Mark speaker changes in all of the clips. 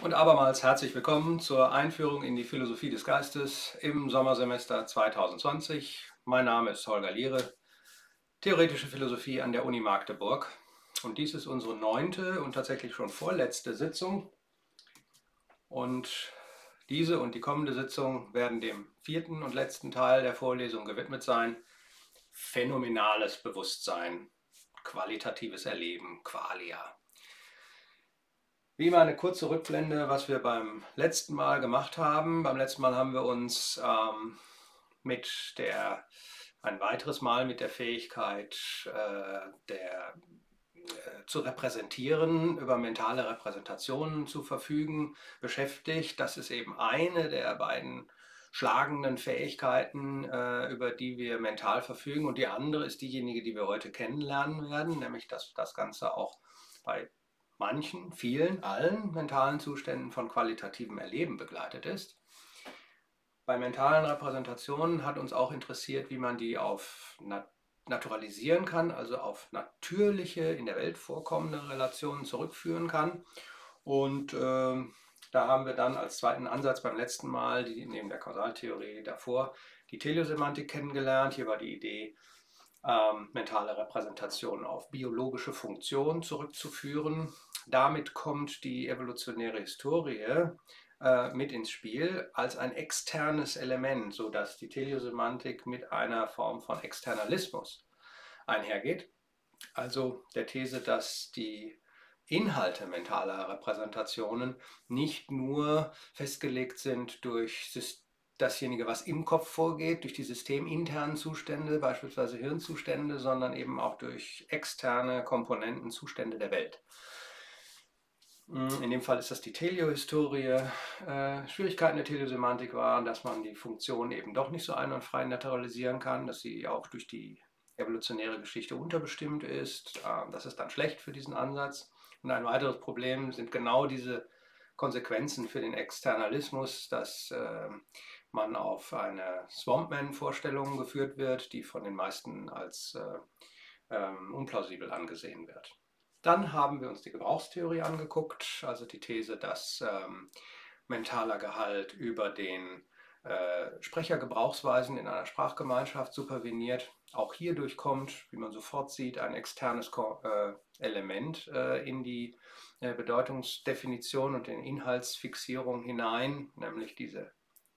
Speaker 1: Und abermals herzlich willkommen zur Einführung in die Philosophie des Geistes im Sommersemester 2020. Mein Name ist Holger Liere, Theoretische Philosophie an der Uni Magdeburg. Und dies ist unsere 9. und tatsächlich schon vorletzte Sitzung. Und diese und die kommende Sitzung werden dem 4. und letzten Teil der Vorlesung gewidmet sein. Phänomenales Bewusstsein, qualitatives Erleben, Qualia. Wie immer eine kurze Rückblende, was wir beim letzten Mal gemacht haben. Beim letzten Mal haben wir uns ein weiteres Mal mit der Fähigkeit zu repräsentieren, über mentale Repräsentationen zu verfügen, beschäftigt. Das ist eben eine der beiden schlagenden Fähigkeiten, über die wir mental verfügen. Und die andere ist diejenige, die wir heute kennenlernen werden, nämlich dass das Ganze auch bei manchen, vielen, allen mentalen Zuständen von qualitativem Erleben begleitet ist. Bei mentalen Repräsentationen hat uns auch interessiert, wie man die auf naturalisieren kann, also auf natürliche, in der Welt vorkommende Relationen zurückführen kann. Und da haben wir dann als zweiten Ansatz beim letzten Mal, neben der Kausaltheorie davor, die Teleosemantik kennengelernt. Hier war die Idee, mentale Repräsentation auf biologische Funktionen zurückzuführen. Damit kommt die evolutionäre Historie mit ins Spiel als ein externes Element, sodass die Teleosemantik mit einer Form von Externalismus einhergeht. Also der These, dass die Inhalte mentaler Repräsentationen nicht nur festgelegt sind durch dasjenige, was im Kopf vorgeht, durch die systeminternen Zustände, beispielsweise Hirnzustände, sondern eben auch durch externe Komponenten, Zustände der Welt. In dem Fall ist das die Teleohistorie. Schwierigkeiten der Teleosemantik waren, dass man die Funktion eben doch nicht so einwandfrei naturalisieren kann, dass sie auch durch die evolutionäre Geschichte unterbestimmt ist. Das ist dann schlecht für diesen Ansatz. Und ein weiteres Problem sind genau diese Konsequenzen für den Externalismus, dass man auf eine Swampman-Vorstellung geführt wird, die von den meisten als unplausibel angesehen wird. Dann haben wir uns die Gebrauchstheorie angeguckt, also die These, dass mentaler Gehalt über den Sprechergebrauchsweisen in einer Sprachgemeinschaft superveniert. Auch hierdurch kommt, wie man sofort sieht, ein externes Element in die Bedeutungsdefinition und in Inhaltsfixierung hinein, nämlich diese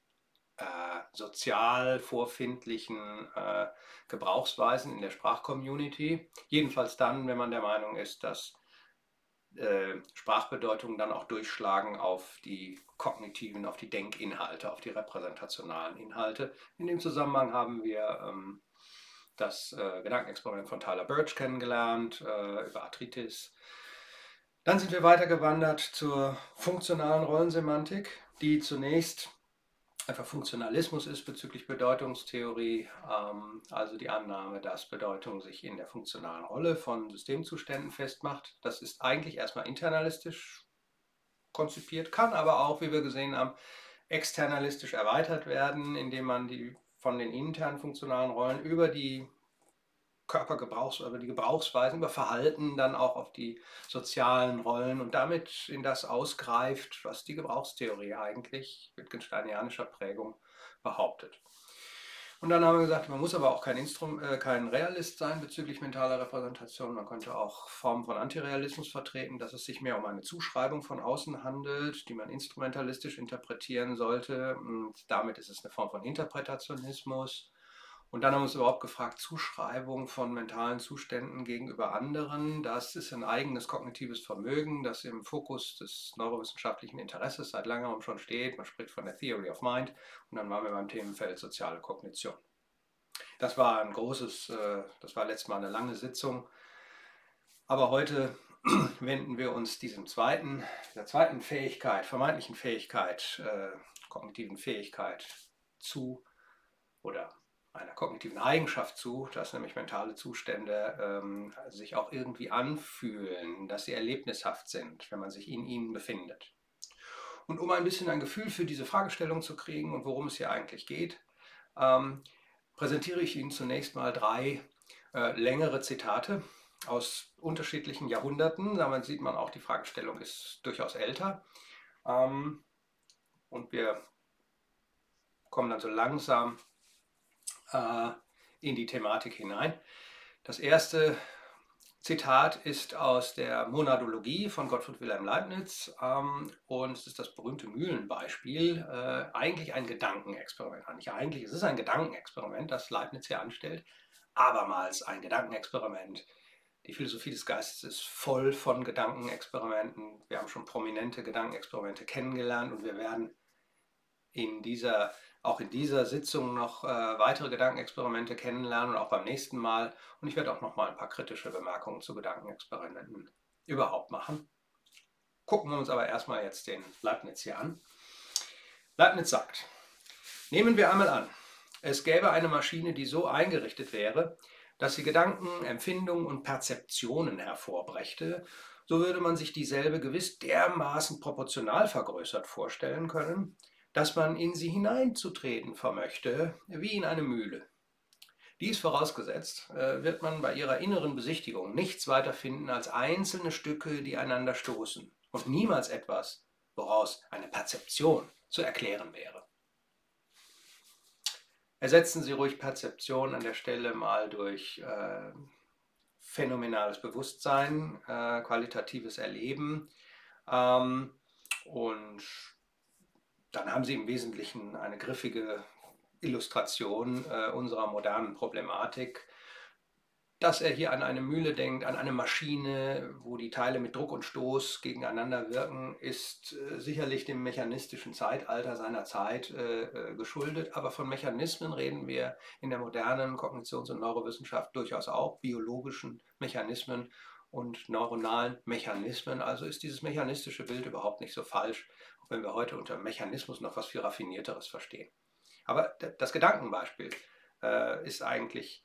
Speaker 1: sozial vorfindlichen Gebrauchsweisen in der Sprachcommunity. Jedenfalls dann, wenn man der Meinung ist, dass Sprachbedeutungen dann auch durchschlagen auf die kognitiven, auf die Denkinhalte, auf die repräsentationalen Inhalte. In dem Zusammenhang haben wir das Gedankenexperiment von Tyler Birch kennengelernt, über Arthritis. Dann sind wir weitergewandert zur funktionalen Rollensemantik, die zunächst einfach Funktionalismus ist bezüglich Bedeutungstheorie, also die Annahme, dass Bedeutung sich in der funktionalen Rolle von Systemzuständen festmacht. Das ist eigentlich erstmal internalistisch konzipiert, kann aber auch, wie wir gesehen haben, externalistisch erweitert werden, indem man von den internen funktionalen Rollen über die über die Gebrauchsweisen, über Verhalten dann auch auf die sozialen Rollen und damit in das ausgreift, was die Gebrauchstheorie eigentlich wittgensteinianischer Prägung behauptet. Und dann haben wir gesagt, man muss aber auch kein Realist sein bezüglich mentaler Repräsentation. Man könnte auch Formen von Antirealismus vertreten, dass es sich mehr um eine Zuschreibung von außen handelt, die man instrumentalistisch interpretieren sollte. Und damit ist es eine Form von Interpretationismus. Und dann haben wir uns überhaupt gefragt, Zuschreibung von mentalen Zuständen gegenüber anderen, das ist ein eigenes kognitives Vermögen, das im Fokus des neurowissenschaftlichen Interesses seit langem schon steht. Man spricht von der Theory of Mind und dann waren wir beim Themenfeld soziale Kognition. Das war das war letztes Mal eine lange Sitzung, aber heute wenden wir uns dieser zweiten Fähigkeit, vermeintlichen Fähigkeit, kognitiven Fähigkeit zu oder einer kognitiven Eigenschaft zu, dass nämlich mentale Zustände sich auch irgendwie anfühlen, dass sie erlebnishaft sind, wenn man sich in ihnen befindet. Und um ein bisschen ein Gefühl für diese Fragestellung zu kriegen und worum es hier eigentlich geht, präsentiere ich Ihnen zunächst mal 3 längere Zitate aus unterschiedlichen Jahrhunderten. Damit sieht man auch, die Fragestellung ist durchaus älter. Und wir kommen dann so langsam in die Thematik hinein. Das erste Zitat ist aus der Monadologie von Gottfried Wilhelm Leibniz und es ist das berühmte Mühlenbeispiel, eigentlich ein Gedankenexperiment. Nicht eigentlich, es ist ein Gedankenexperiment, das Leibniz hier anstellt, abermals ein Gedankenexperiment. Die Philosophie des Geistes ist voll von Gedankenexperimenten. Wir haben schon prominente Gedankenexperimente kennengelernt und wir werden auch in dieser Sitzung noch weitere Gedankenexperimente kennenlernen und auch beim nächsten Mal. Und ich werde auch noch mal ein paar kritische Bemerkungen zu Gedankenexperimenten überhaupt machen. Gucken wir uns aber erstmal jetzt den Leibniz hier an. Leibniz sagt, nehmen wir einmal an, es gäbe eine Maschine, die so eingerichtet wäre, dass sie Gedanken, Empfindungen und Perzeptionen hervorbrächte, so würde man sich dieselbe gewiss dermaßen proportional vergrößert vorstellen können, dass man in sie hineinzutreten vermöchte, wie in eine Mühle. Dies vorausgesetzt, wird man bei ihrer inneren Besichtigung nichts weiter finden als einzelne Stücke, die einander stoßen und niemals etwas, woraus eine Perzeption zu erklären wäre. Ersetzen Sie ruhig Perzeption an der Stelle mal durch phänomenales Bewusstsein, qualitatives Erleben und dann haben Sie im Wesentlichen eine griffige Illustration unserer modernen Problematik. Dass er hier an eine Mühle denkt, an eine Maschine, wo die Teile mit Druck und Stoß gegeneinander wirken, ist sicherlich dem mechanistischen Zeitalter seiner Zeit geschuldet. Aber von Mechanismen reden wir in der modernen Kognitions- und Neurowissenschaft durchaus auch, biologischen Mechanismen und neuronalen Mechanismen. Also ist dieses mechanistische Bild überhaupt nicht so falsch, auch wenn wir heute unter Mechanismus noch was viel Raffinierteres verstehen. Aber das Gedankenbeispiel ist eigentlich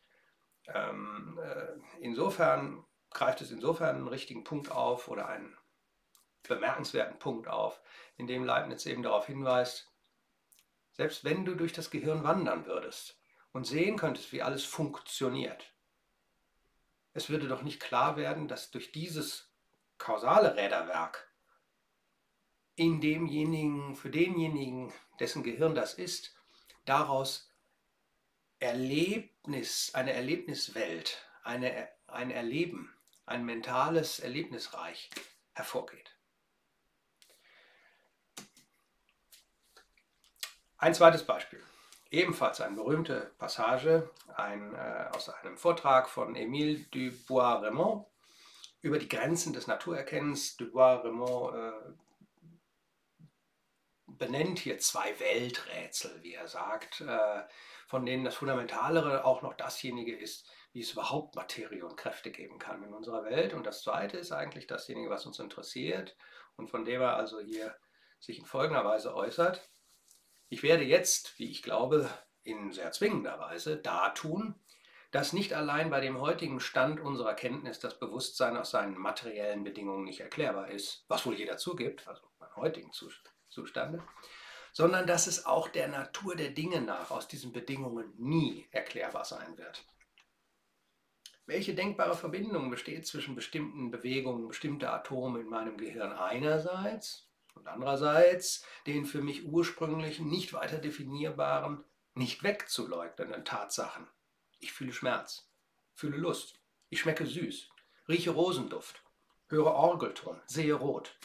Speaker 1: insofern greift es insofern einen richtigen Punkt auf oder einen bemerkenswerten Punkt auf, in dem Leibniz eben darauf hinweist, selbst wenn du durch das Gehirn wandern würdest und sehen könntest, wie alles funktioniert, es würde doch nicht klar werden, dass durch dieses kausale Räderwerk in demjenigen, für denjenigen, dessen Gehirn das ist, daraus eine Erlebniswelt, ein Erleben, ein mentales Erlebnisreich hervorgeht. Ein zweites Beispiel, ebenfalls eine berühmte Passage aus einem Vortrag von Émile du Bois-Reymond über die Grenzen des Naturerkennens. Du Bois-Reymond benennt hier zwei Welträtsel, wie er sagt, von denen das Fundamentalere auch noch dasjenige ist, wie es überhaupt Materie und Kräfte geben kann in unserer Welt. Und das Zweite ist eigentlich dasjenige, was uns interessiert und von dem er also hier sich in folgender Weise äußert. Ich werde jetzt, wie ich glaube, in sehr zwingender Weise dartun, dass nicht allein bei dem heutigen Stand unserer Kenntnis das Bewusstsein aus seinen materiellen Bedingungen nicht erklärbar ist, was wohl jeder zugibt, also beim heutigen Zustande, sondern dass es auch der Natur der Dinge nach aus diesen Bedingungen nie erklärbar sein wird. Welche denkbare Verbindung besteht zwischen bestimmten Bewegungen bestimmter Atome in meinem Gehirn einerseits und andererseits den für mich ursprünglichen, nicht weiter definierbaren, nicht wegzuleugnenden Tatsachen? Ich fühle Schmerz, fühle Lust, ich schmecke süß, rieche Rosenduft, höre Orgelton, sehe rot.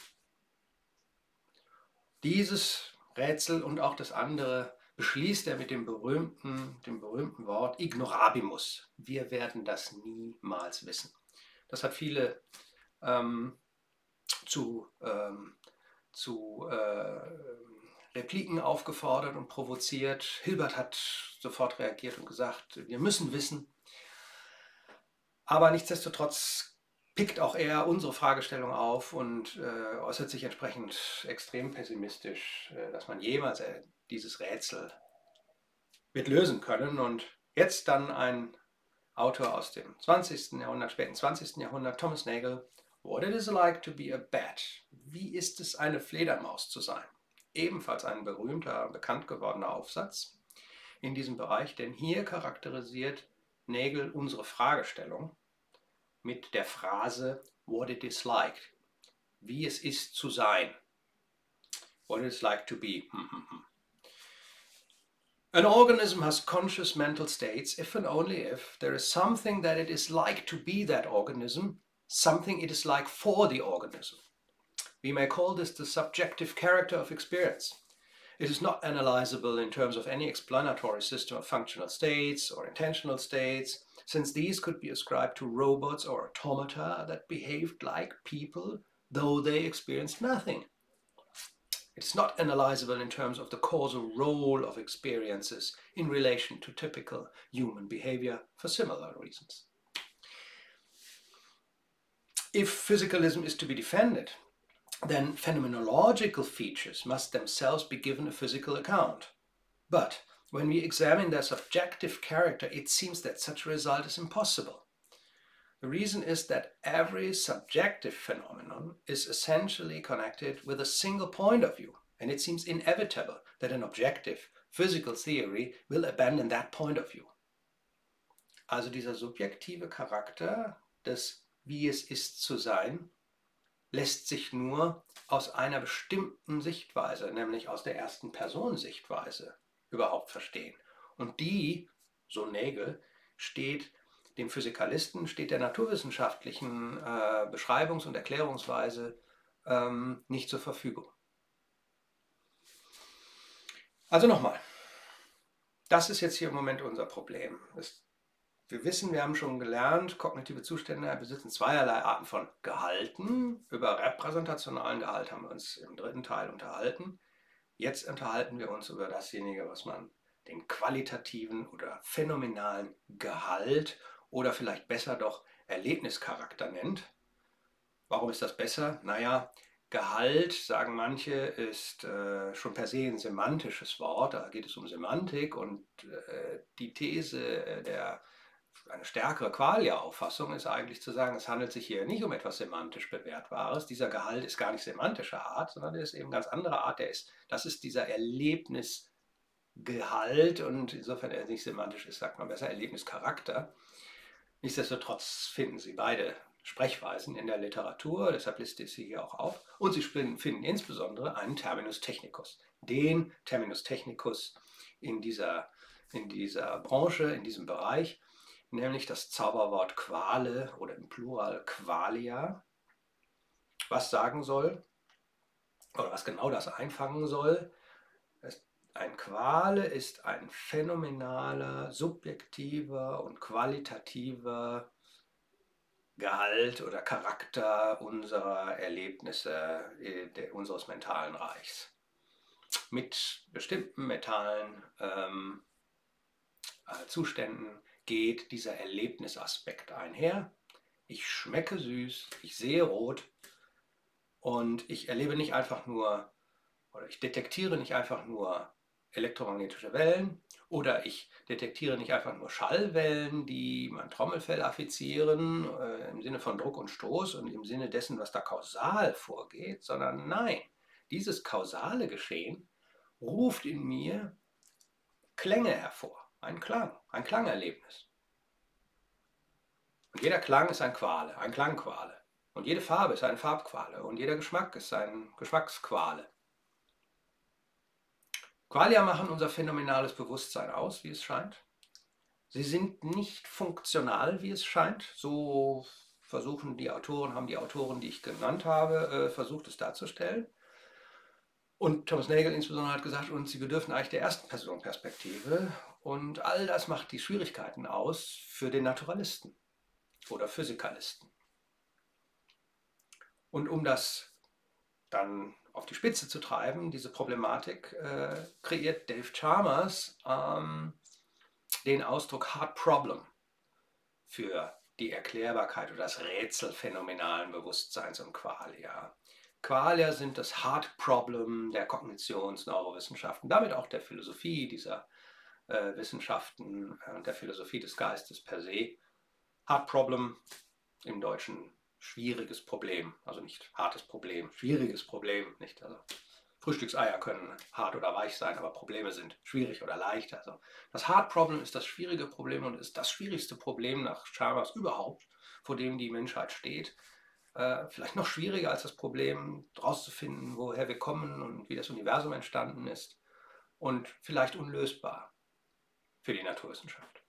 Speaker 1: Dieses Rätsel und auch das andere beschließt er mit dem berühmten Wort ignorabimus. Wir werden das niemals wissen. Das hat viele zu Repliken aufgefordert und provoziert. Hilbert hat sofort reagiert und gesagt, wir müssen wissen. Aber nichtsdestotrotz pickt auch er unsere Fragestellung auf und äußert sich entsprechend extrem pessimistisch, dass man jemals dieses Rätsel wird lösen können. Und jetzt dann ein Autor aus dem 20. Jahrhundert, späten 20. Jahrhundert, Thomas Nagel, What it is like to be a bat. Wie ist es, eine Fledermaus zu sein? Ebenfalls ein berühmter, bekannt gewordener Aufsatz in diesem Bereich, denn hier charakterisiert Nagel unsere Fragestellung mit der Phrase What it is like, wie es ist zu sein. what it's like to be. An organism has conscious mental states if and only if there is something that it is like to be that organism, something it is like for the organism. We may call this the subjective character of experience. It is not analyzable in terms of any explanatory system of functional states or intentional states, since these could be ascribed to robots or automata that behaved like people, though they experienced nothing. It's not analyzable in terms of the causal role of experiences in relation to typical human behavior for similar reasons. If physicalism is to be defended, then phenomenological features must themselves be given a physical account. But when we examine their subjective character, it seems that such a result is impossible. The reason is that every subjective phenomenon is essentially connected with a single point of view, and it seems inevitable that an objective physical theory will abandon that point of view. Also dieser subjektive Charakter des Wie es ist zu sein lässt sich nur aus einer bestimmten Sichtweise, nämlich aus der Ersten-Person-Sichtweise, überhaupt verstehen. Und die, so Nagel, steht dem Physikalisten, steht der naturwissenschaftlichen Beschreibungs- und Erklärungsweise nicht zur Verfügung. Also nochmal, das ist jetzt hier im Moment unser Problem. Wir wissen, wir haben schon gelernt, kognitive Zustände besitzen zweierlei Arten von Gehalten. Über repräsentationalen Gehalt haben wir uns im dritten Teil unterhalten. Jetzt unterhalten wir uns über dasjenige, was man den qualitativen oder phänomenalen Gehalt oder vielleicht besser doch Erlebnischarakter nennt. Warum ist das besser? Naja, Gehalt, sagen manche, ist schon per se ein semantisches Wort. Da geht es um Semantik und die These eine stärkere Qualia-Auffassung ist eigentlich zu sagen, es handelt sich hier nicht um etwas semantisch Bewertbares. Dieser Gehalt ist gar nicht semantischer Art, sondern der ist eben ganz anderer Art. Das ist dieser Erlebnisgehalt und insofern er nicht semantisch ist, sagt man besser Erlebnischarakter. Nichtsdestotrotz finden Sie beide Sprechweisen in der Literatur, deshalb liste ich sie hier auch auf. Und Sie finden insbesondere einen Terminus technicus. Den Terminus technicus in dieser Branche, in diesem Bereich, nämlich das Zauberwort Quale oder im Plural Qualia, was sagen soll, oder was genau das einfangen soll. Ein Quale ist ein phänomenaler, subjektiver und qualitativer Gehalt oder Charakter unserer Erlebnisse, unseres mentalen Reichs. Mit bestimmten mentalen Zuständen geht dieser Erlebnisaspekt einher. Ich schmecke süß, ich sehe rot und ich erlebe nicht einfach nur, oder ich detektiere nicht einfach nur elektromagnetische Wellen oder ich detektiere nicht einfach nur Schallwellen, die mein Trommelfell affizieren im Sinne von Druck und Stoß und im Sinne dessen, was da kausal vorgeht, sondern nein, dieses kausale Geschehen ruft in mir Klänge hervor. Ein Klangerlebnis. Und jeder Klang ist ein Quale, ein Klangquale. Und jede Farbe ist eine Farbquale. Und jeder Geschmack ist eine Geschmacksquale. Qualia machen unser phänomenales Bewusstsein aus, wie es scheint. Sie sind nicht funktional, wie es scheint. So haben die Autoren, die ich genannt habe, versucht es darzustellen. Und Thomas Nagel insbesondere hat gesagt, und sie bedürfen eigentlich der ersten Personenperspektive. Und all das macht die Schwierigkeiten aus für den Naturalisten oder Physikalisten. Und um das dann auf die Spitze zu treiben, diese Problematik, kreiert Dave Chalmers den Ausdruck Hard Problem für die Erklärbarkeit oder das Rätsel phänomenalen Bewusstseins und Qualia. Qualia sind das Hard Problem der Kognitionsneurowissenschaften, damit auch der Philosophie dieser Wissenschaften und der Philosophie des Geistes per se. Hard Problem im Deutschen schwieriges Problem, also nicht hartes Problem, schwieriges Problem, nicht? Also Frühstückseier können hart oder weich sein, aber Probleme sind schwierig oder leicht. Also das Hard Problem ist das schwierige Problem und ist das schwierigste Problem nach Chalmers überhaupt, vor dem die Menschheit steht. vielleicht noch schwieriger als das Problem, herauszufinden, woher wir kommen und wie das Universum entstanden ist. Und vielleicht unlösbar für die Naturwissenschaft.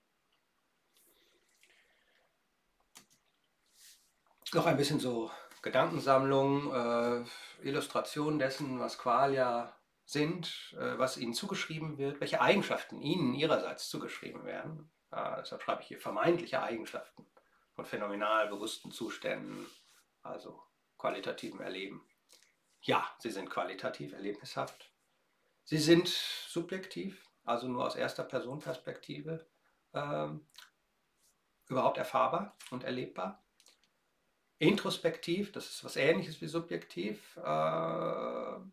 Speaker 1: Noch ein bisschen so Gedankensammlung, Illustration dessen, was Qualia sind, was ihnen zugeschrieben wird, welche Eigenschaften ihnen ihrerseits zugeschrieben werden. Deshalb schreibe ich hier vermeintliche Eigenschaften von phänomenal bewussten Zuständen, also qualitativem Erleben. Ja, sie sind qualitativ erlebnishaft. Sie sind subjektiv, also nur aus erster Person Perspektive überhaupt erfahrbar und erlebbar. Introspektiv, das ist was Ähnliches wie subjektiv, also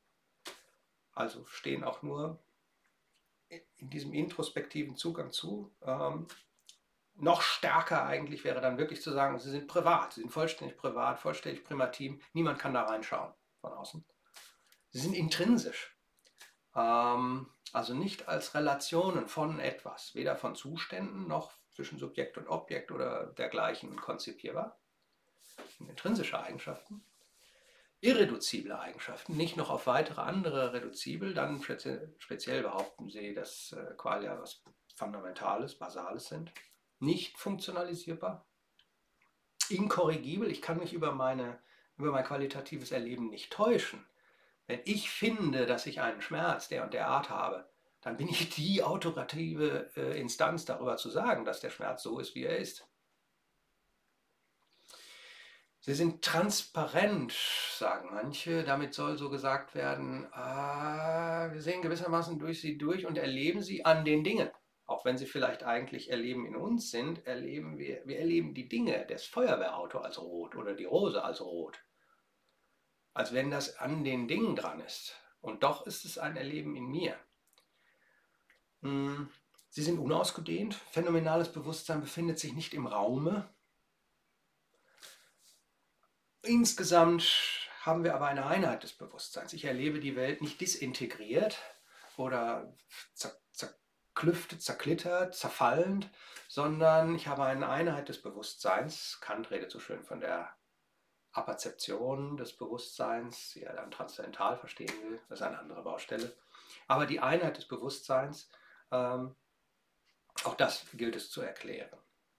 Speaker 1: stehen auch nur in diesem introspektiven Zugang zu. Noch stärker eigentlich wäre dann wirklich zu sagen, sie sind privat, sie sind vollständig privat, vollständig primativ, niemand kann da reinschauen von außen. Sie sind intrinsisch, also nicht als Relationen von etwas, weder von Zuständen noch zwischen Subjekt und Objekt oder dergleichen konzipierbar. Intrinsische Eigenschaften. Irreduzible Eigenschaften, nicht noch auf weitere andere reduzibel, dann speziell behaupten sie, dass Qualia was Fundamentales, Basales sind. Nicht funktionalisierbar, inkorrigibel, ich kann mich über mein qualitatives Erleben nicht täuschen. Wenn ich finde, dass ich einen Schmerz der und der Art habe, dann bin ich die autoritative Instanz darüber zu sagen, dass der Schmerz so ist, wie er ist. Sie sind transparent, sagen manche. Damit soll so gesagt werden, wir sehen gewissermaßen durch sie durch und erleben sie an den Dingen. Auch wenn sie vielleicht eigentlich Erleben in uns sind, erleben wir erleben die Dinge, das Feuerwehrauto als rot oder die Rose als rot. Als wenn das an den Dingen dran ist. Und doch ist es ein Erleben in mir. Sie sind unausgedehnt. Phänomenales Bewusstsein befindet sich nicht im Raume. Insgesamt haben wir aber eine Einheit des Bewusstseins. Ich erlebe die Welt nicht disintegriert oder zerklüftet, zerklittert, zerfallend, sondern ich habe eine Einheit des Bewusstseins. Kant redet so schön von der Aperzeption des Bewusstseins, die er dann transzendental verstehen will. Das ist eine andere Baustelle. Aber die Einheit des Bewusstseins, auch das gilt es zu erklären.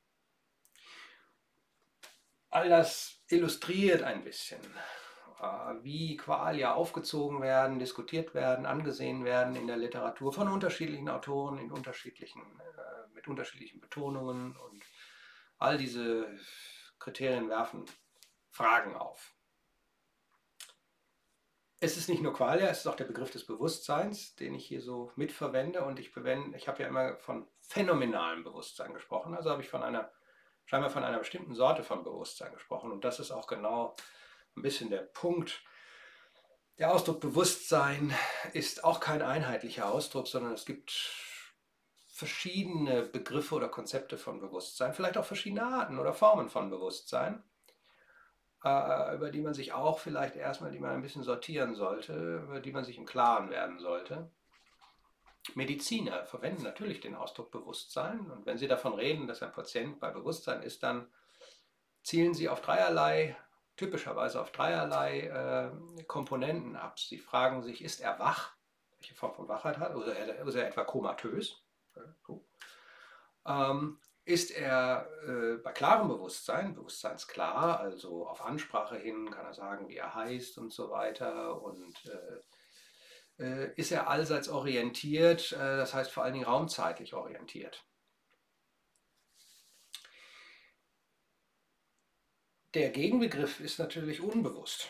Speaker 1: All das illustriert ein bisschen, wie Qualia aufgezogen werden, diskutiert werden, angesehen werden in der Literatur von unterschiedlichen Autoren mit unterschiedlichen Betonungen. Und all diese Kriterien werfen Fragen auf. Es ist nicht nur Qualia, es ist auch der Begriff des Bewusstseins, den ich hier so mitverwende. Und ich habe ja immer von phänomenalem Bewusstsein gesprochen, also habe ich scheinbar von einer bestimmten Sorte von Bewusstsein gesprochen. Und das ist auch genau ein bisschen der Punkt. Der Ausdruck Bewusstsein ist auch kein einheitlicher Ausdruck, sondern es gibt verschiedene Begriffe oder Konzepte von Bewusstsein, vielleicht auch verschiedene Arten oder Formen von Bewusstsein, über die man sich auch vielleicht erstmal, die man ein bisschen sortieren sollte, über die man sich im Klaren werden sollte. Mediziner verwenden natürlich den Ausdruck Bewusstsein, und wenn sie davon reden, dass ein Patient bei Bewusstsein ist, dann zielen sie typischerweise auf dreierlei Komponenten ab. Sie fragen sich, ist er wach? Welche Form von Wachheit hat? Oder ist er etwa komatös? Ist er bei klarem Bewusstsein, bewusstseinsklar, also auf Ansprache hin kann er sagen, wie er heißt und so weiter, und ist er allseits orientiert, das heißt vor allen Dingen raumzeitlich orientiert. Der Gegenbegriff ist natürlich unbewusst.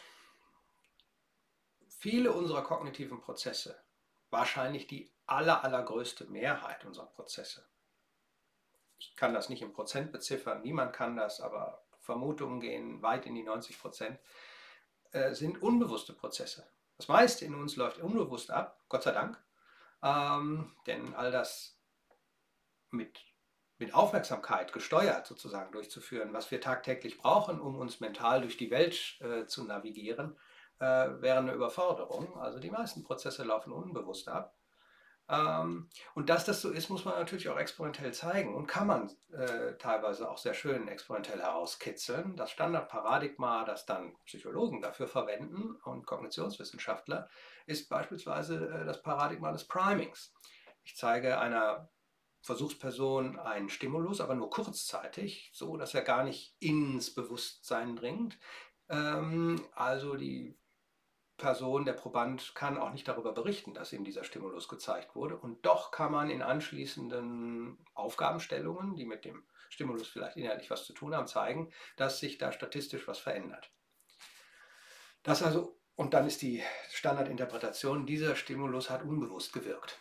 Speaker 1: Viele unserer kognitiven Prozesse, wahrscheinlich die allergrößte Mehrheit unserer Prozesse, ich kann das nicht in Prozent beziffern, niemand kann das, aber Vermutungen gehen weit in die 90%, sind unbewusste Prozesse. Das meiste in uns läuft unbewusst ab, Gott sei Dank, denn all das mit Aufmerksamkeit gesteuert sozusagen durchzuführen, was wir tagtäglich brauchen, um uns mental durch die Welt zu navigieren, wäre eine Überforderung. Also die meisten Prozesse laufen unbewusst ab. Und dass das so ist, muss man natürlich auch experimentell zeigen und kann man teilweise auch sehr schön experimentell herauskitzeln. Das Standardparadigma, das dann Psychologen dafür verwenden und Kognitionswissenschaftler, ist beispielsweise das Paradigma des Primings. Ich zeige einer Versuchsperson einen Stimulus, aber nur kurzzeitig, so dass er gar nicht ins Bewusstsein dringt. Also die Person, der Proband, kann auch nicht darüber berichten, dass ihm dieser Stimulus gezeigt wurde. Und doch kann man in anschließenden Aufgabenstellungen, die mit dem Stimulus vielleicht inhaltlich was zu tun haben, zeigen, dass sich da statistisch was verändert. Das also, und dann ist die Standardinterpretation, dieser Stimulus hat unbewusst gewirkt.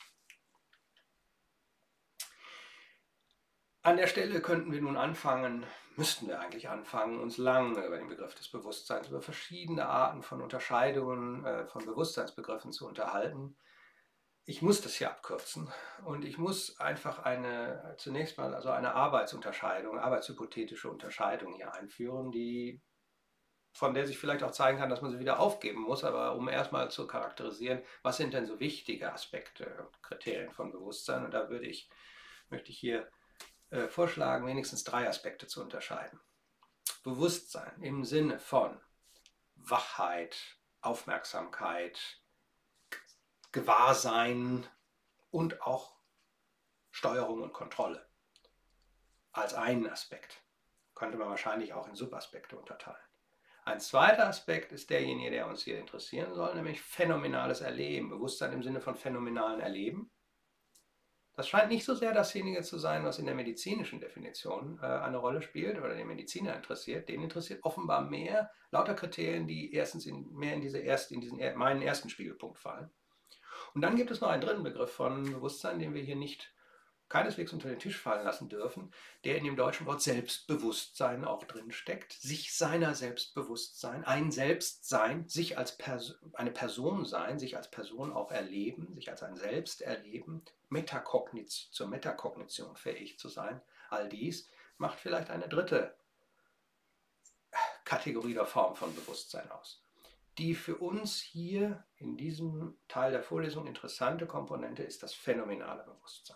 Speaker 1: An der Stelle könnten wir nun anfangen, müssten wir eigentlich anfangen, uns lange über den Begriff des Bewusstseins, über verschiedene Arten von Unterscheidungen von Bewusstseinsbegriffen zu unterhalten. Ich muss das hier abkürzen und ich muss einfach zunächst mal also eine Arbeitsunterscheidung, arbeitshypothetische Unterscheidung hier einführen, von der sich vielleicht auch zeigen kann, dass man sie wieder aufgeben muss, aber um erstmal zu charakterisieren, was sind denn so wichtige Aspekte und Kriterien von Bewusstsein, und da möchte ich hier vorschlagen, wenigstens 3 Aspekte zu unterscheiden. Bewusstsein im Sinne von Wachheit, Aufmerksamkeit, Gewahrsein und auch Steuerung und Kontrolle als einen Aspekt. Könnte man wahrscheinlich auch in Subaspekte unterteilen. Ein zweiter Aspekt ist derjenige, der uns hier interessieren soll, nämlich phänomenales Erleben. Bewusstsein im Sinne von phänomenalen Erleben. Das scheint nicht so sehr dasjenige zu sein, was in der medizinischen Definition eine Rolle spielt oder den Mediziner interessiert. Den interessiert offenbar mehr lauter Kriterien, die mehr in diesen meinen ersten Spiegelpunkt fallen. Und dann gibt es noch einen dritten Begriff von Bewusstsein, den wir hier keineswegs unter den Tisch fallen lassen dürfen, der in dem deutschen Wort Selbstbewusstsein auch drin steckt. Sich seiner Selbstbewusstsein, ein Selbstsein, sich als eine Person sein, sich als Person auch erleben, sich als ein Selbst erleben, zur Metakognition fähig zu sein. All dies macht vielleicht eine dritte Kategorie der Form von Bewusstsein aus. Die für uns hier in diesem Teil der Vorlesung interessante Komponente ist das phänomenale Bewusstsein.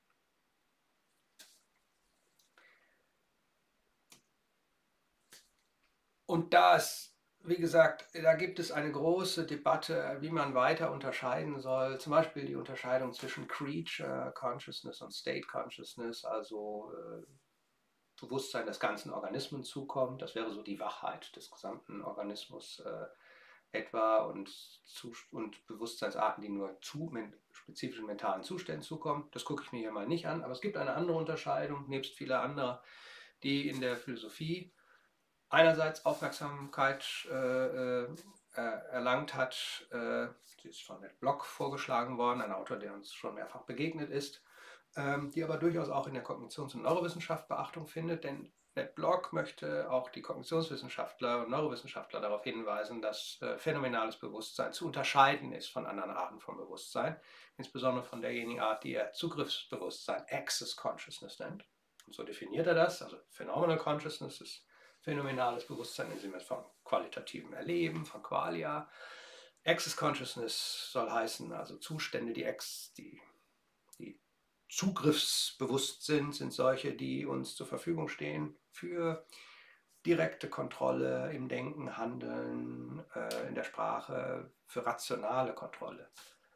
Speaker 1: Und wie gesagt, da gibt es eine große Debatte, wie man weiter unterscheiden soll. Zum Beispiel die Unterscheidung zwischen Creature Consciousness und State Consciousness, also Bewusstsein des ganzen Organismen zukommt. Das wäre so die Wachheit des gesamten Organismus etwa und Bewusstseinsarten, die nur zu spezifischen mentalen Zuständen zukommen. Das gucke ich mir hier mal nicht an, aber es gibt eine andere Unterscheidung, nebst vieler anderer, die in der Philosophie einerseits Aufmerksamkeit erlangt hat. Sie ist von Ned Block vorgeschlagen worden, ein Autor, der uns schon mehrfach begegnet ist, die aber durchaus auch in der Kognitions- und Neurowissenschaft Beachtung findet, denn Ned Block möchte auch die Kognitionswissenschaftler und Neurowissenschaftler darauf hinweisen, dass phänomenales Bewusstsein zu unterscheiden ist von anderen Arten von Bewusstsein, insbesondere von derjenigen Art, die er Zugriffsbewusstsein, Access Consciousness nennt. Und so definiert er das, also Phenomenal Consciousness ist phänomenales Bewusstsein im Sinne von qualitativem Erleben, von Qualia. Access Consciousness soll heißen, also Zustände, die zugriffsbewusst sind solche, die uns zur Verfügung stehen für direkte Kontrolle im Denken, Handeln, in der Sprache, für rationale Kontrolle.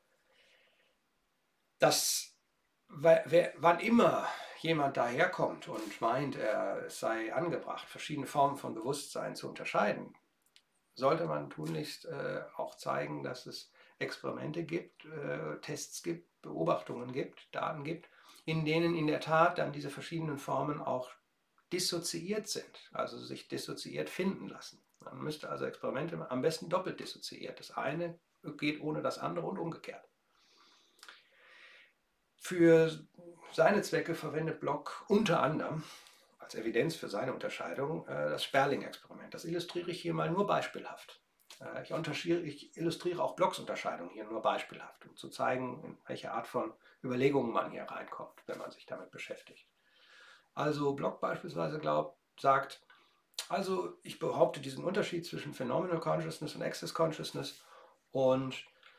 Speaker 1: Wann immer jemand daherkommt und meint, es sei angebracht, verschiedene Formen von Bewusstsein zu unterscheiden, sollte man tunlichst auch zeigen, dass es Experimente gibt, Tests gibt, Beobachtungen gibt, Daten gibt, in denen in der Tat dann diese verschiedenen Formen auch dissoziiert sind, also sich dissoziiert finden lassen. Man müsste also Experimente am besten doppelt dissoziiert. Das eine geht ohne das andere und umgekehrt. Für seine Zwecke verwendet Block unter anderem als Evidenz für seine Unterscheidung das Sperling-Experiment. Das illustriere ich hier mal nur beispielhaft. Ich illustriere auch Blocks Unterscheidung hier nur beispielhaft, um zu zeigen, in welche Art von Überlegungen man hier reinkommt, wenn man sich damit beschäftigt. Also Block beispielsweise sagt, also ich behaupte diesen Unterschied zwischen Phenomenal Consciousness und Access Consciousness und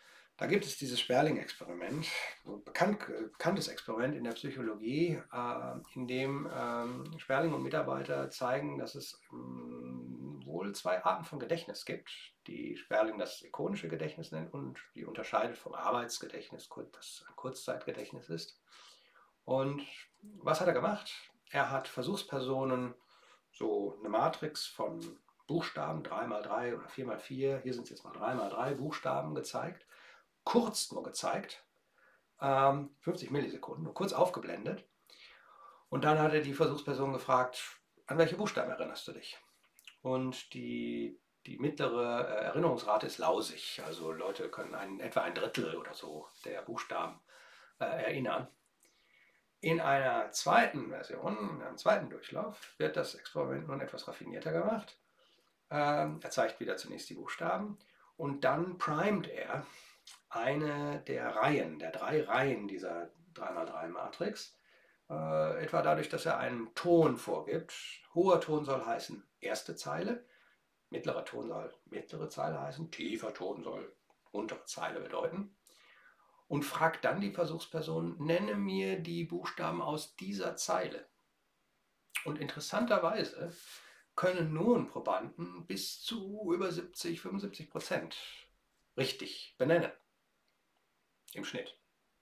Speaker 1: Da gibt es dieses Sperling-Experiment, bekanntes Experiment in der Psychologie, in dem Sperling und Mitarbeiter zeigen, dass es wohl zwei Arten von Gedächtnis gibt, die Sperling das ikonische Gedächtnis nennt und die unterscheidet vom Arbeitsgedächtnis, das ein Kurzzeitgedächtnis ist. Und was hat er gemacht? Er hat Versuchspersonen so eine Matrix von Buchstaben, 3x3 oder 4x4, hier sind es jetzt mal 3x3 Buchstaben gezeigt, kurz nur gezeigt, 50 Millisekunden, nur kurz aufgeblendet. Und dann hat er die Versuchsperson gefragt, an welche Buchstaben erinnerst du dich? Und die mittlere Erinnerungsrate ist lausig, also Leute können etwa ein Drittel oder so der Buchstaben erinnern. In einer zweiten Version, in einem zweiten Durchlauf, wird das Experiment nun etwas raffinierter gemacht. Er zeigt wieder zunächst die Buchstaben und dann primet er eine der Reihen, der 3 Reihen dieser 3x3-Matrix, etwa dadurch, dass er einen Ton vorgibt. Hoher Ton soll heißen erste Zeile, mittlerer Ton soll mittlere Zeile heißen, tiefer Ton soll untere Zeile bedeuten. Und fragt dann die Versuchsperson, nenne mir die Buchstaben aus dieser Zeile. Und interessanterweise können nun Probanden bis zu über 70–75% richtig benennen im Schnitt.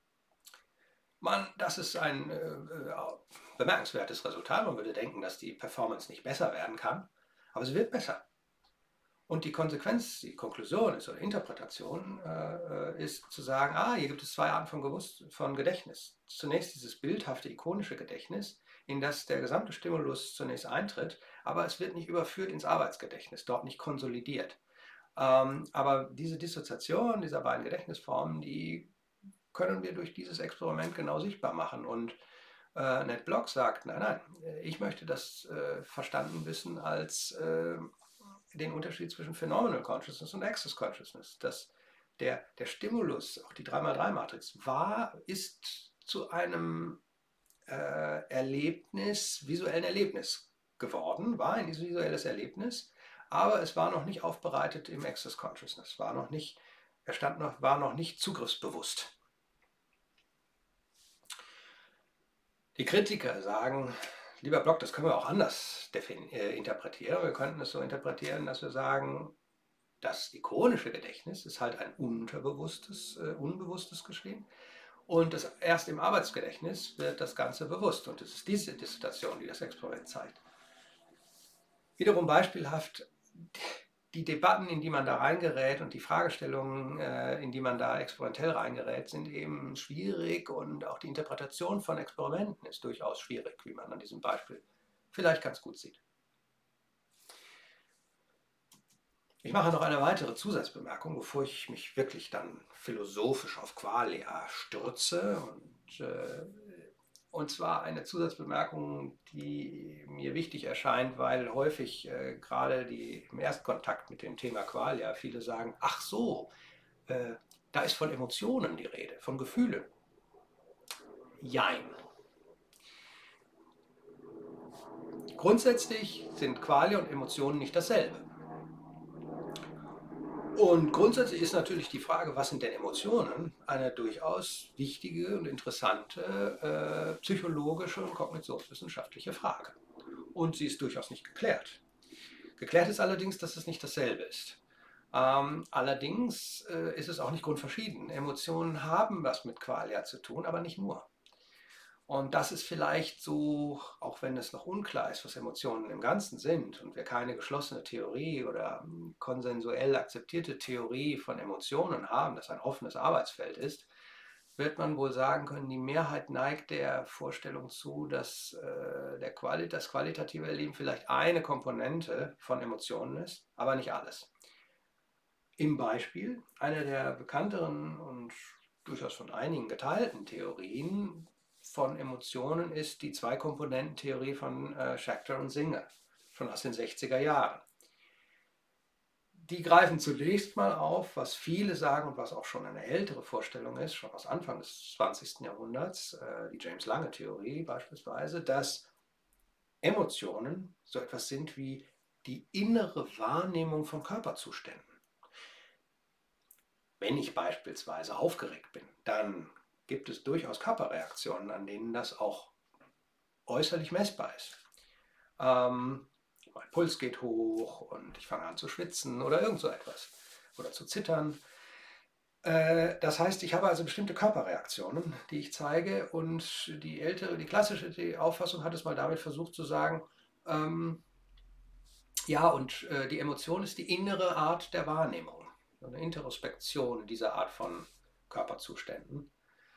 Speaker 1: Das ist ein bemerkenswertes Resultat. Man würde denken, dass die Performance nicht besser werden kann, aber sie wird besser. Und die Konsequenz, die Konklusion ist oder Interpretation ist zu sagen, hier gibt es zwei Arten von Gedächtnis. Zunächst dieses bildhafte, ikonische Gedächtnis, in das der gesamte Stimulus zunächst eintritt, aber es wird nicht überführt ins Arbeitsgedächtnis, dort nicht konsolidiert. Aber diese Dissoziation dieser beiden Gedächtnisformen, die können wir durch dieses Experiment genau sichtbar machen. Und Ned Block sagt, nein, ich möchte das verstanden wissen als den Unterschied zwischen Phenomenal Consciousness und Access Consciousness. Dass der Stimulus, auch die 3x3-Matrix, ist zu einem visuellen Erlebnis geworden, war ein visuelles Erlebnis, aber es war noch nicht aufbereitet im Access Consciousness, war noch nicht zugriffsbewusst. Die Kritiker sagen, lieber Block, das können wir auch anders interpretieren. Wir könnten es so interpretieren, dass wir sagen, das ikonische Gedächtnis ist halt ein unbewusstes Geschehen. Und erst im Arbeitsgedächtnis wird das Ganze bewusst. Und es ist diese Dissertation, die das Experiment zeigt. Wiederum beispielhaft, die Debatten, in die man da reingerät und die Fragestellungen, in die man da experimentell reingerät, sind eben schwierig und auch die Interpretation von Experimenten ist durchaus schwierig, wie man an diesem Beispiel vielleicht ganz gut sieht. Ich mache noch eine weitere Zusatzbemerkung, bevor ich mich wirklich dann philosophisch auf Qualia stürze. Und zwar eine Zusatzbemerkung, die mir wichtig erscheint, weil häufig gerade im Erstkontakt mit dem Thema Qualia viele sagen, ach so, da ist von Emotionen die Rede, von Gefühlen. Jein. Grundsätzlich sind Qualia und Emotionen nicht dasselbe. Und grundsätzlich ist natürlich die Frage, was sind denn Emotionen, eine durchaus wichtige und interessante psychologische und kognitionswissenschaftliche Frage. Und sie ist durchaus nicht geklärt. Geklärt ist allerdings, dass es nicht dasselbe ist. Allerdings ist es auch nicht grundverschieden. Emotionen haben was mit Qualia zu tun, aber nicht nur. Und das ist vielleicht so, auch wenn es noch unklar ist, was Emotionen im Ganzen sind und wir keine geschlossene Theorie oder konsensuell akzeptierte Theorie von Emotionen haben, das ein offenes Arbeitsfeld ist, wird man wohl sagen können, die Mehrheit neigt der Vorstellung zu, dass das qualitative Erleben vielleicht eine Komponente von Emotionen ist, aber nicht alles. Im Beispiel, eine der bekannteren und durchaus von einigen geteilten Theorien von Emotionen ist die Zwei-Komponenten-Theorie von Schachter und Singer, schon aus den 60er Jahren. Die greifen zunächst mal auf, was viele sagen und was auch schon eine ältere Vorstellung ist, schon aus Anfang des 20. Jahrhunderts, die James-Lange-Theorie beispielsweise, dass Emotionen so etwas sind wie die innere Wahrnehmung von Körperzuständen. Wenn ich beispielsweise aufgeregt bin, dann gibt es durchaus Körperreaktionen, an denen das auch äußerlich messbar ist. Mein Puls geht hoch und ich fange an zu schwitzen oder irgend so etwas oder zu zittern. Das heißt, ich habe also bestimmte Körperreaktionen, die ich zeige, und die klassische Auffassung hat es mal damit versucht zu sagen, ja, und die Emotion ist die innere Art der Wahrnehmung, eine Introspektion dieser Art von Körperzuständen.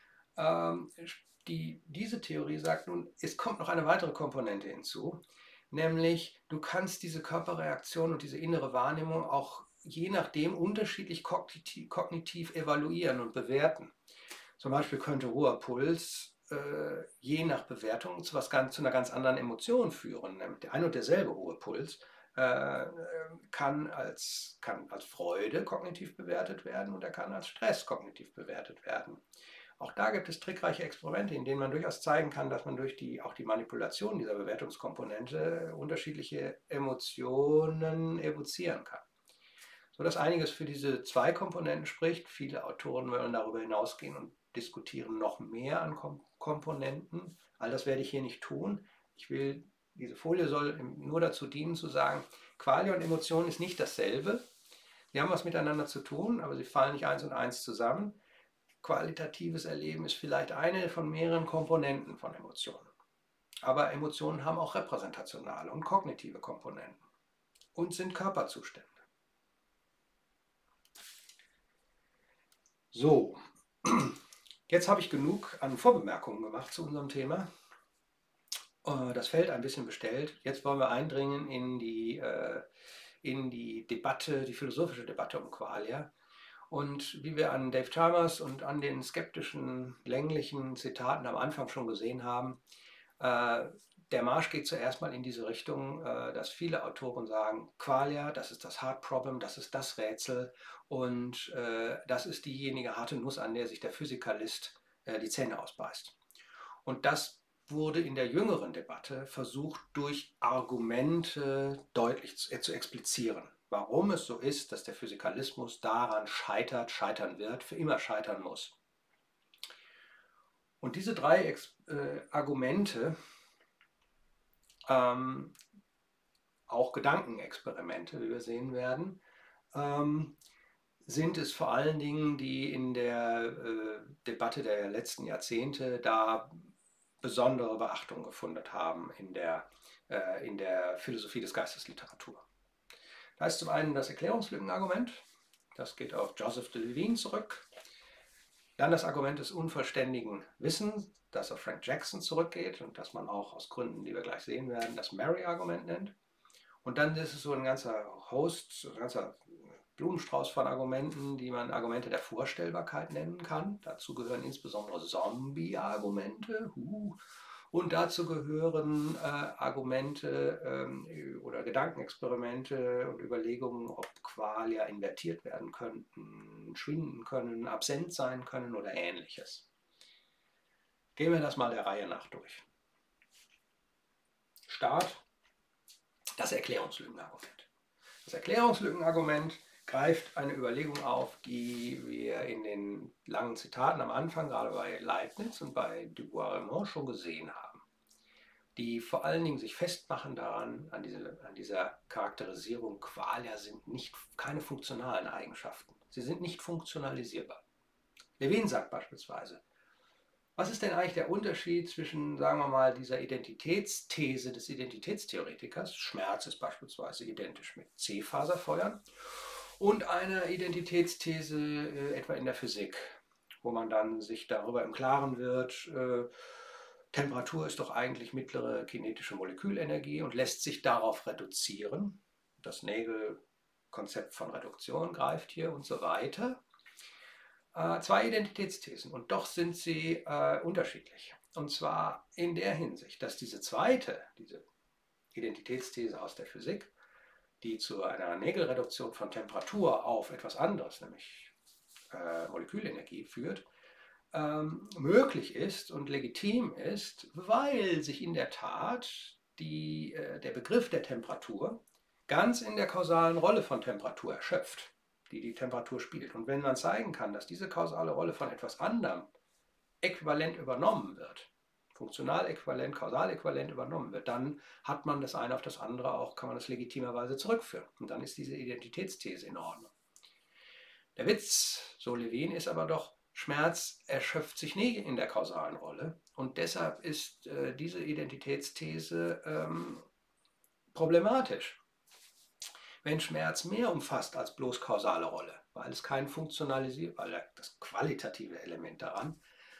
Speaker 1: Diese Theorie sagt nun, es kommt noch eine weitere Komponente hinzu, nämlich du kannst diese Körperreaktion und diese innere Wahrnehmung auch je nachdem unterschiedlich kognitiv evaluieren und bewerten. Zum Beispiel könnte hoher Puls je nach Bewertung zu einer ganz anderen Emotion führen. Der ein und derselbe hohe Puls kann als Freude kognitiv bewertet werden und er kann als Stress kognitiv bewertet werden. Auch da gibt es trickreiche Experimente, in denen man durchaus zeigen kann, dass man durch auch die Manipulation dieser Bewertungskomponente unterschiedliche Emotionen evozieren kann. Sodass einiges für diese zwei Komponenten spricht. Viele Autoren wollen darüber hinausgehen und diskutieren noch mehr an Komponenten. All das werde ich hier nicht tun. Diese Folie soll nur dazu dienen zu sagen, Qualia und Emotion ist nicht dasselbe. Sie haben was miteinander zu tun, aber sie fallen nicht eins und eins zusammen. Qualitatives Erleben ist vielleicht eine von mehreren Komponenten von Emotionen. Aber Emotionen haben auch repräsentationale und kognitive Komponenten und sind Körperzustände. So, jetzt habe ich genug an Vorbemerkungen gemacht zu unserem Thema. Das Feld ein bisschen bestellt. Jetzt wollen wir eindringen in die Debatte, die philosophische Debatte um Qualia. Und wie wir an Dave Chalmers und an den skeptischen, länglichen Zitaten am Anfang schon gesehen haben, der Marsch geht zuerst mal in diese Richtung, dass viele Autoren sagen, Qualia, das ist das Hard Problem, das ist das Rätsel und das ist diejenige harte Nuss, an der sich der Physikalist die Zähne ausbeißt. Und das wurde in der jüngeren Debatte versucht, durch Argumente deutlich zu explizieren, warum es so ist, dass der Physikalismus daran scheitern wird, für immer scheitern muss. Und diese drei Argumente, auch Gedankenexperimente, wie wir sehen werden, sind es vor allen Dingen, die in der Debatte der letzten Jahrzehnte da besondere Beachtung gefunden haben in der Philosophie des Geistesliteratur. Da ist zum einen das Erklärungslückenargument, das geht auf Joseph de Levine zurück. Dann das Argument des unvollständigen Wissens, das auf Frank Jackson zurückgeht und das man auch aus Gründen, die wir gleich sehen werden, das Mary-Argument nennt. Und dann ist es so ein ganzer Blumenstrauß von Argumenten, die man Argumente der Vorstellbarkeit nennen kann. Dazu gehören insbesondere Zombie-Argumente. Und dazu gehören Argumente oder Gedankenexperimente und Überlegungen, ob Qualia invertiert werden könnten, schwinden können, absent sein können oder ähnliches. Gehen wir das mal der Reihe nach durch. Start, das Erklärungslückenargument. Das Erklärungslückenargument greift eine Überlegung auf, die wir in den langen Zitaten am Anfang, gerade bei Leibniz und bei Du Bois-Reymond schon gesehen haben, die vor allen Dingen sich festmachen daran, an dieser Charakterisierung, Qualia sind keine funktionalen Eigenschaften. Sie sind nicht funktionalisierbar. Levin sagt beispielsweise, was ist denn eigentlich der Unterschied zwischen, sagen wir mal, dieser Identitätsthese des Identitätstheoretikers, Schmerz ist beispielsweise identisch mit C-Faserfeuern, und einer Identitätsthese etwa in der Physik, wo man dann sich darüber im Klaren wird, Temperatur ist doch eigentlich mittlere kinetische Molekülenergie und lässt sich darauf reduzieren. Das Nägel-Konzept von Reduktion greift hier und so weiter. Zwei Identitätsthesen und doch sind sie unterschiedlich. Und zwar in der Hinsicht, dass diese Identitätsthese aus der Physik, die zu einer Nägelreduktion von Temperatur auf etwas anderes, nämlich Molekülenergie führt, möglich ist und legitim ist, weil sich in der Tat der Begriff der Temperatur ganz in der kausalen Rolle von Temperatur erschöpft. die die Temperatur spielt. Und wenn man zeigen kann, dass diese kausale Rolle von etwas anderem äquivalent übernommen wird, funktional äquivalent, kausal äquivalent übernommen wird, dann hat man das eine auf das andere auch, kann man das legitimerweise zurückführen. Und dann ist diese Identitätsthese in Ordnung. Der Witz, so Levin, ist aber doch, Schmerz erschöpft sich nie in der kausalen Rolle. Und deshalb ist diese Identitätsthese problematisch. Wenn Schmerz mehr umfasst als bloß kausale Rolle, weil es kein weil das qualitative Element daran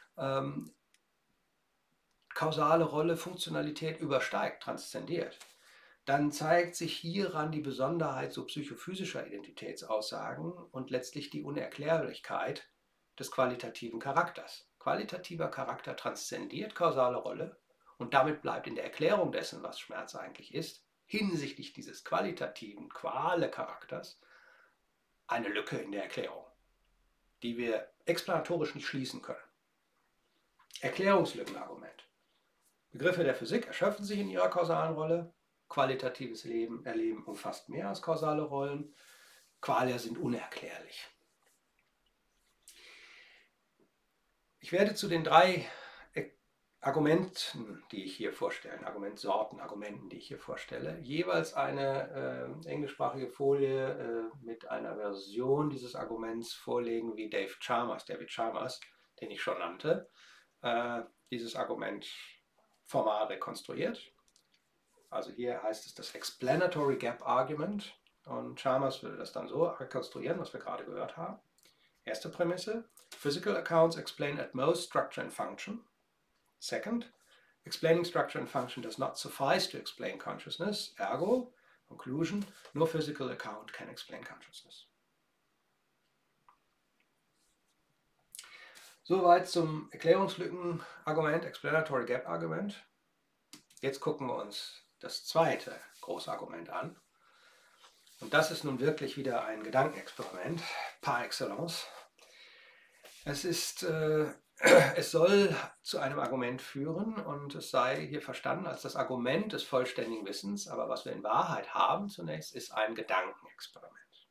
Speaker 1: kausale Rolle Funktionalität übersteigt, transzendiert, dann zeigt sich hieran die Besonderheit so psychophysischer Identitätsaussagen und letztlich die Unerklärlichkeit des qualitativen Charakters. Qualitativer Charakter transzendiert kausale Rolle und damit bleibt in der Erklärung dessen, was Schmerz eigentlich ist, hinsichtlich dieses qualitativen Quale-Charakters eine Lücke in der Erklärung, die wir explanatorisch nicht schließen können. Erklärungslückenargument. Begriffe der Physik erschöpfen sich in ihrer kausalen Rolle. Qualitatives Erleben umfasst mehr als kausale Rollen. Qualia sind unerklärlich. Ich werde zu den 3 Argumenten, die ich hier vorstelle, Argumenten, die ich hier vorstelle, jeweils eine englischsprachige Folie mit einer Version dieses Arguments vorlegen, wie David Chalmers, den ich schon nannte, dieses Argument formal rekonstruiert. Also hier heißt es das Explanatory Gap Argument und Chalmers würde das dann so rekonstruieren, was wir gerade gehört haben. Erste Prämisse: Physical accounts explain at most structure and function. Second, explaining structure and function does not suffice to explain consciousness. Ergo, conclusion, no physical account can explain consciousness. Soweit zum Erklärungslückenargument, Explanatory Gap Argument. Jetzt gucken wir uns das zweite große Argument an. Und das ist nun wirklich wieder ein Gedankenexperiment par excellence. Es soll zu einem Argument führen und es sei hier verstanden als das Argument des vollständigen Wissens, aber was wir in Wahrheit haben zunächst, ist ein Gedankenexperiment.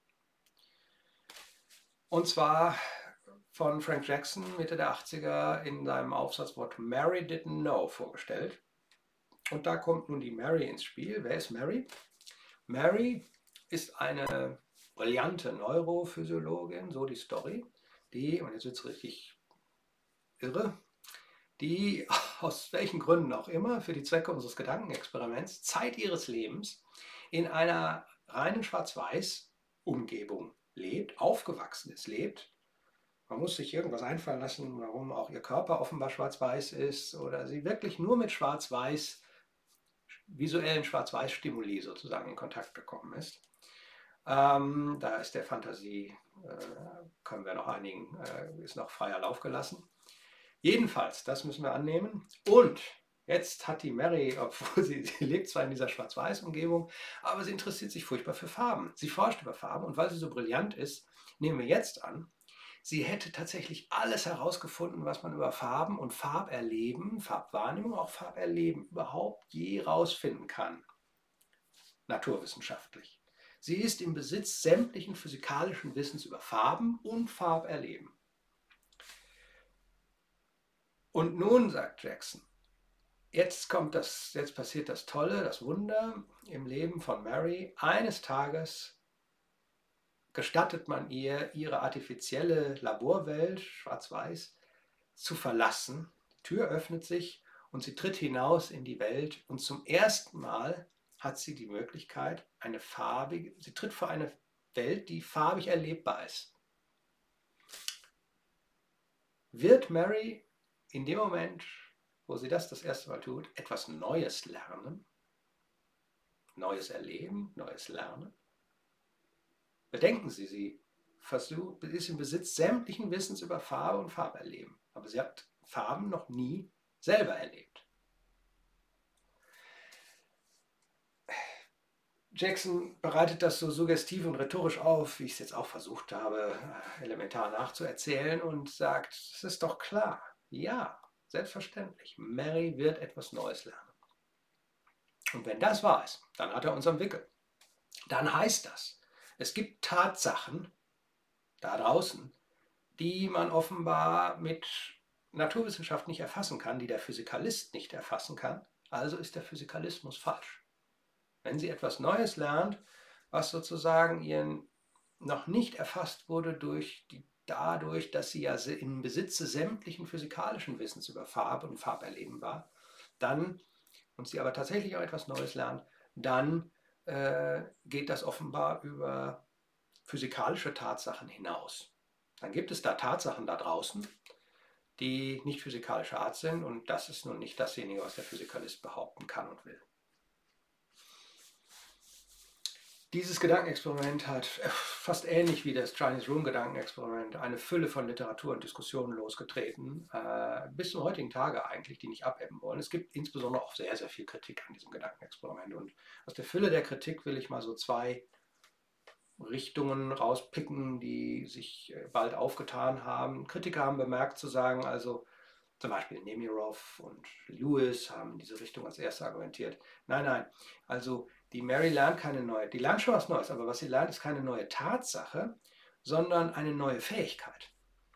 Speaker 1: Und zwar von Frank Jackson Mitte der 80er in seinem Aufsatz What Mary Didn't Know vorgestellt. Und da kommt nun die Mary ins Spiel. Wer ist Mary? Mary ist eine brillante Neurophysiologin, so die Story, die, und jetzt wird es richtig irre, die aus welchen Gründen auch immer für die Zwecke unseres Gedankenexperiments Zeit ihres Lebens in einer reinen Schwarz-Weiß-Umgebung lebt, aufgewachsen ist, lebt. Man muss sich irgendwas einfallen lassen, warum auch ihr Körper offenbar schwarz-weiß ist oder sie wirklich nur mit Schwarz-Weiß, visuellen Schwarz-Weiß-Stimuli sozusagen in Kontakt gekommen ist. Da ist der Fantasie, können wir noch einigen, ist noch freier Lauf gelassen. Jedenfalls, das müssen wir annehmen. Und jetzt hat die Mary, obwohl sie lebt zwar in dieser Schwarz-Weiß-Umgebung, aber sie interessiert sich furchtbar für Farben. Sie forscht über Farben und weil sie so brillant ist, nehmen wir jetzt an, sie hätte tatsächlich alles herausgefunden, was man über Farben und Farberleben, Farbwahrnehmung, auch Farberleben überhaupt je rausfinden kann. Naturwissenschaftlich. Sie ist im Besitz sämtlichen physikalischen Wissens über Farben und Farberleben. Und nun, sagt Jackson, jetzt passiert das Tolle, das Wunder im Leben von Mary. Eines Tages gestattet man ihr, ihre artifizielle Laborwelt, schwarz-weiß, zu verlassen. Die Tür öffnet sich und sie tritt hinaus in die Welt und zum ersten Mal hat sie die Möglichkeit, sie tritt vor eine Welt, die farbig erlebbar ist. Wird Mary in dem Moment, wo sie das erste Mal tut, etwas Neues lernen? Neues erleben, Neues lernen? Bedenken Sie, sie ist im Besitz sämtlichen Wissens über Farbe und Farberleben, aber sie hat Farben noch nie selber erlebt. Jackson bereitet das so suggestiv und rhetorisch auf, wie ich es jetzt auch versucht habe, elementar nachzuerzählen und sagt, es ist doch klar, ja, selbstverständlich, Mary wird etwas Neues lernen. Und wenn das wahr ist, dann hat er uns am Wickel. Dann heißt das, es gibt Tatsachen, da draußen, die man offenbar mit Naturwissenschaft nicht erfassen kann, die der Physikalist nicht erfassen kann. Also ist der Physikalismus falsch. Wenn Sie etwas Neues lernt, was sozusagen Ihren noch nicht erfasst wurde dadurch, dass Sie ja im Besitze sämtlichen physikalischen Wissens über Farbe und Farberleben war, dann, und Sie aber tatsächlich auch etwas Neues lernt, dann geht das offenbar über physikalische Tatsachen hinaus. Dann gibt es da Tatsachen da draußen, die nicht physikalischer Art sind, und das ist nun nicht dasjenige, was der Physikalist behaupten kann und will. Dieses Gedankenexperiment hat fast ähnlich wie das Chinese Room Gedankenexperiment eine Fülle von Literatur und Diskussionen losgetreten, bis zum heutigen Tage eigentlich, die nicht abebben wollen. Es gibt insbesondere auch sehr, sehr viel Kritik an diesem Gedankenexperiment, und aus der Fülle der Kritik will ich mal so zwei Richtungen rauspicken, die sich bald aufgetan haben. Kritiker haben bemerkt zu sagen, also zum Beispiel Nemirov und Lewis haben in diese Richtung als erster argumentiert. Nein, also die Mary lernt keine neue, die lernt schon was Neues, aber was sie lernt, ist keine neue Tatsache, sondern eine neue Fähigkeit.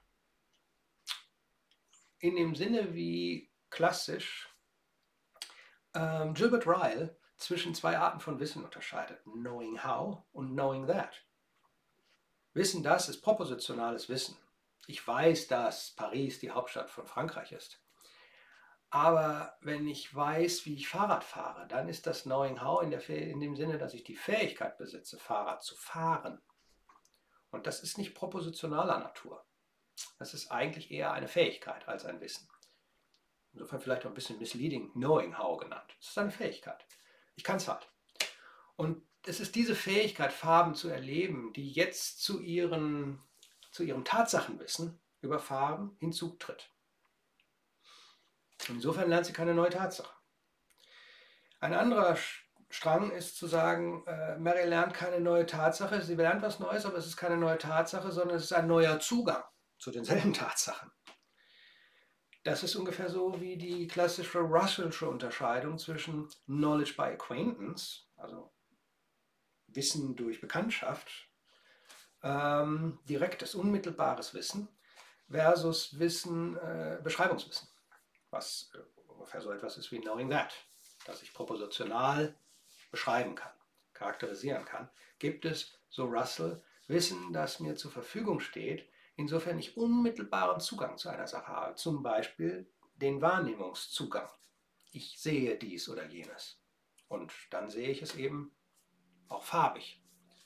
Speaker 1: In dem Sinne, wie klassisch Gilbert Ryle zwischen zwei Arten von Wissen unterscheidet: Knowing how und Knowing that. Wissen das ist propositionales Wissen. Ich weiß, dass Paris die Hauptstadt von Frankreich ist. Aber wenn ich weiß, wie ich Fahrrad fahre, dann ist das Knowing how in dem Sinne, dass ich die Fähigkeit besitze, Fahrrad zu fahren. Und das ist nicht propositionaler Natur. Das ist eigentlich eher eine Fähigkeit als ein Wissen. Insofern vielleicht auch ein bisschen misleading, Knowing how genannt. Es ist eine Fähigkeit. Ich kann es halt. Und es ist diese Fähigkeit, Farben zu erleben, die jetzt zu ihrem Tatsachenwissen über Farben hinzutritt. Insofern lernt sie keine neue Tatsache. Ein anderer Strang ist zu sagen, Mary lernt keine neue Tatsache, sie lernt was Neues, aber es ist keine neue Tatsache, sondern es ist ein neuer Zugang zu denselben Tatsachen. Das ist ungefähr so wie die klassische Russellsche Unterscheidung zwischen Knowledge by Acquaintance, also Wissen durch Bekanntschaft, direktes, unmittelbares Wissen, versus Wissen, Beschreibungswissen, was ungefähr so etwas ist wie Knowing that, das ich propositional beschreiben kann, charakterisieren kann. Gibt es, so Russell, Wissen, das mir zur Verfügung steht, insofern ich unmittelbaren Zugang zu einer Sache habe, zum Beispiel den Wahrnehmungszugang. Ich sehe dies oder jenes und dann sehe ich es eben auch farbig.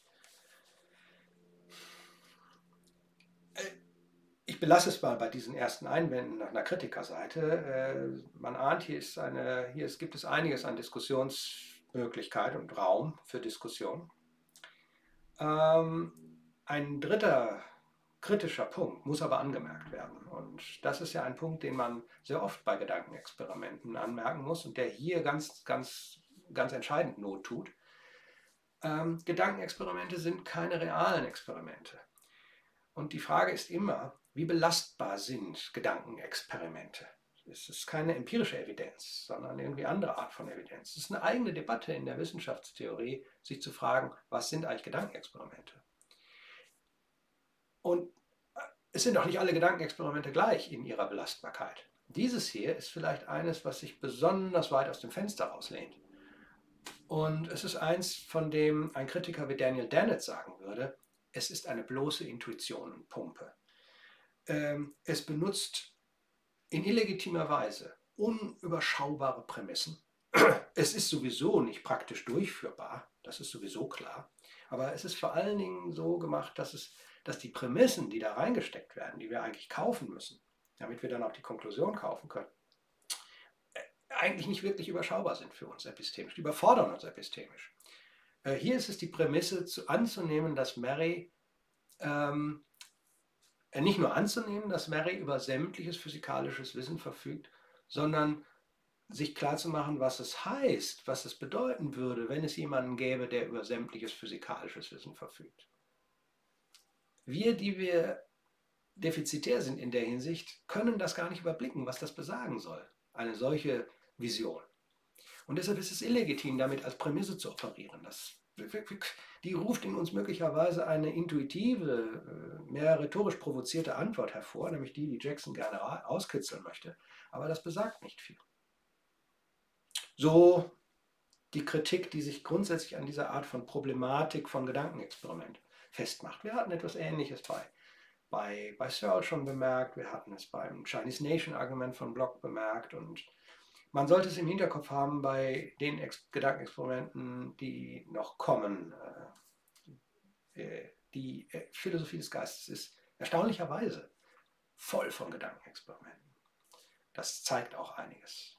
Speaker 1: Ich belasse es mal bei diesen ersten Einwänden nach einer Kritikerseite. Man ahnt, gibt es einiges an Diskussionsmöglichkeit und Raum für Diskussion. Ein dritter kritischer Punkt muss aber angemerkt werden. Und das ist ja ein Punkt, den man sehr oft bei Gedankenexperimenten anmerken muss und der hier ganz entscheidend Not tut. Gedankenexperimente sind keine realen Experimente. Und die Frage ist immer, wie belastbar sind Gedankenexperimente? Es ist keine empirische Evidenz, sondern irgendwie andere Art von Evidenz. Es ist eine eigene Debatte in der Wissenschaftstheorie, sich zu fragen, was sind eigentlich Gedankenexperimente? Und es sind auch nicht alle Gedankenexperimente gleich in ihrer Belastbarkeit. Dieses hier ist vielleicht eines, was sich besonders weit aus dem Fenster rauslehnt. Und es ist eins, von dem ein Kritiker wie Daniel Dennett sagen würde, es ist eine bloße Intuitionenpumpe. Es benutzt in illegitimer Weise unüberschaubare Prämissen. Es ist sowieso nicht praktisch durchführbar, das ist sowieso klar. Aber es ist vor allen Dingen so gemacht, dass die Prämissen, die da reingesteckt werden, die wir eigentlich kaufen müssen, damit wir dann auch die Konklusion kaufen können, eigentlich nicht wirklich überschaubar sind für uns epistemisch. Die überfordern uns epistemisch. Hier ist es die Prämisse anzunehmen, dass Mary, nicht nur anzunehmen, dass Mary über sämtliches physikalisches Wissen verfügt, sondern sich klarzumachen, was es heißt, was es bedeuten würde, wenn es jemanden gäbe, der über sämtliches physikalisches Wissen verfügt. Wir, die wir defizitär sind in der Hinsicht, können das gar nicht überblicken, was das besagen soll, eine solche Vision. Und deshalb ist es illegitim, damit als Prämisse zu operieren. Das die ruft in uns möglicherweise eine intuitive, mehr rhetorisch provozierte Antwort hervor, nämlich die Jackson gerne auskitzeln möchte. Aber das besagt nicht viel. So die Kritik, die sich grundsätzlich an dieser Art von Problematik von Gedankenexperiment festmacht. Wir hatten etwas Ähnliches bei Searle schon bemerkt, wir hatten es beim Chinese Nation Argument von Bloch bemerkt und man sollte es im Hinterkopf haben bei den Gedankenexperimenten, die noch kommen. Die Philosophie des Geistes ist erstaunlicherweise voll von Gedankenexperimenten. Das zeigt auch einiges.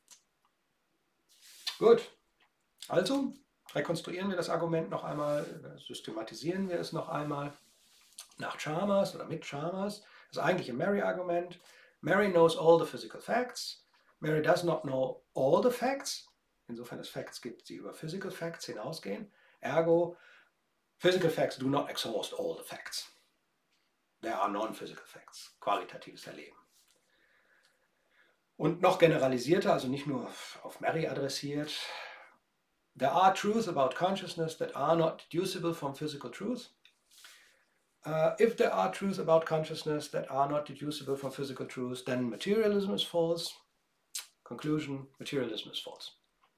Speaker 1: Gut, also rekonstruieren wir das Argument noch einmal, systematisieren wir es noch einmal nach Chalmers oder mit Chalmers. Das eigentliche Mary-Argument. Mary knows all the physical facts. Mary does not know all the facts. Insofern es Facts gibt, die über Physical Facts hinausgehen. Ergo, physical facts do not exhaust all the facts. There are non-physical facts. Qualitatives Erleben. Und noch generalisierter, also nicht nur auf Mary adressiert. There are truths about consciousness that are not deducible from physical truth. If there are truths about consciousness that are not deducible from physical truth, then materialism is false. Conclusion, materialism is false.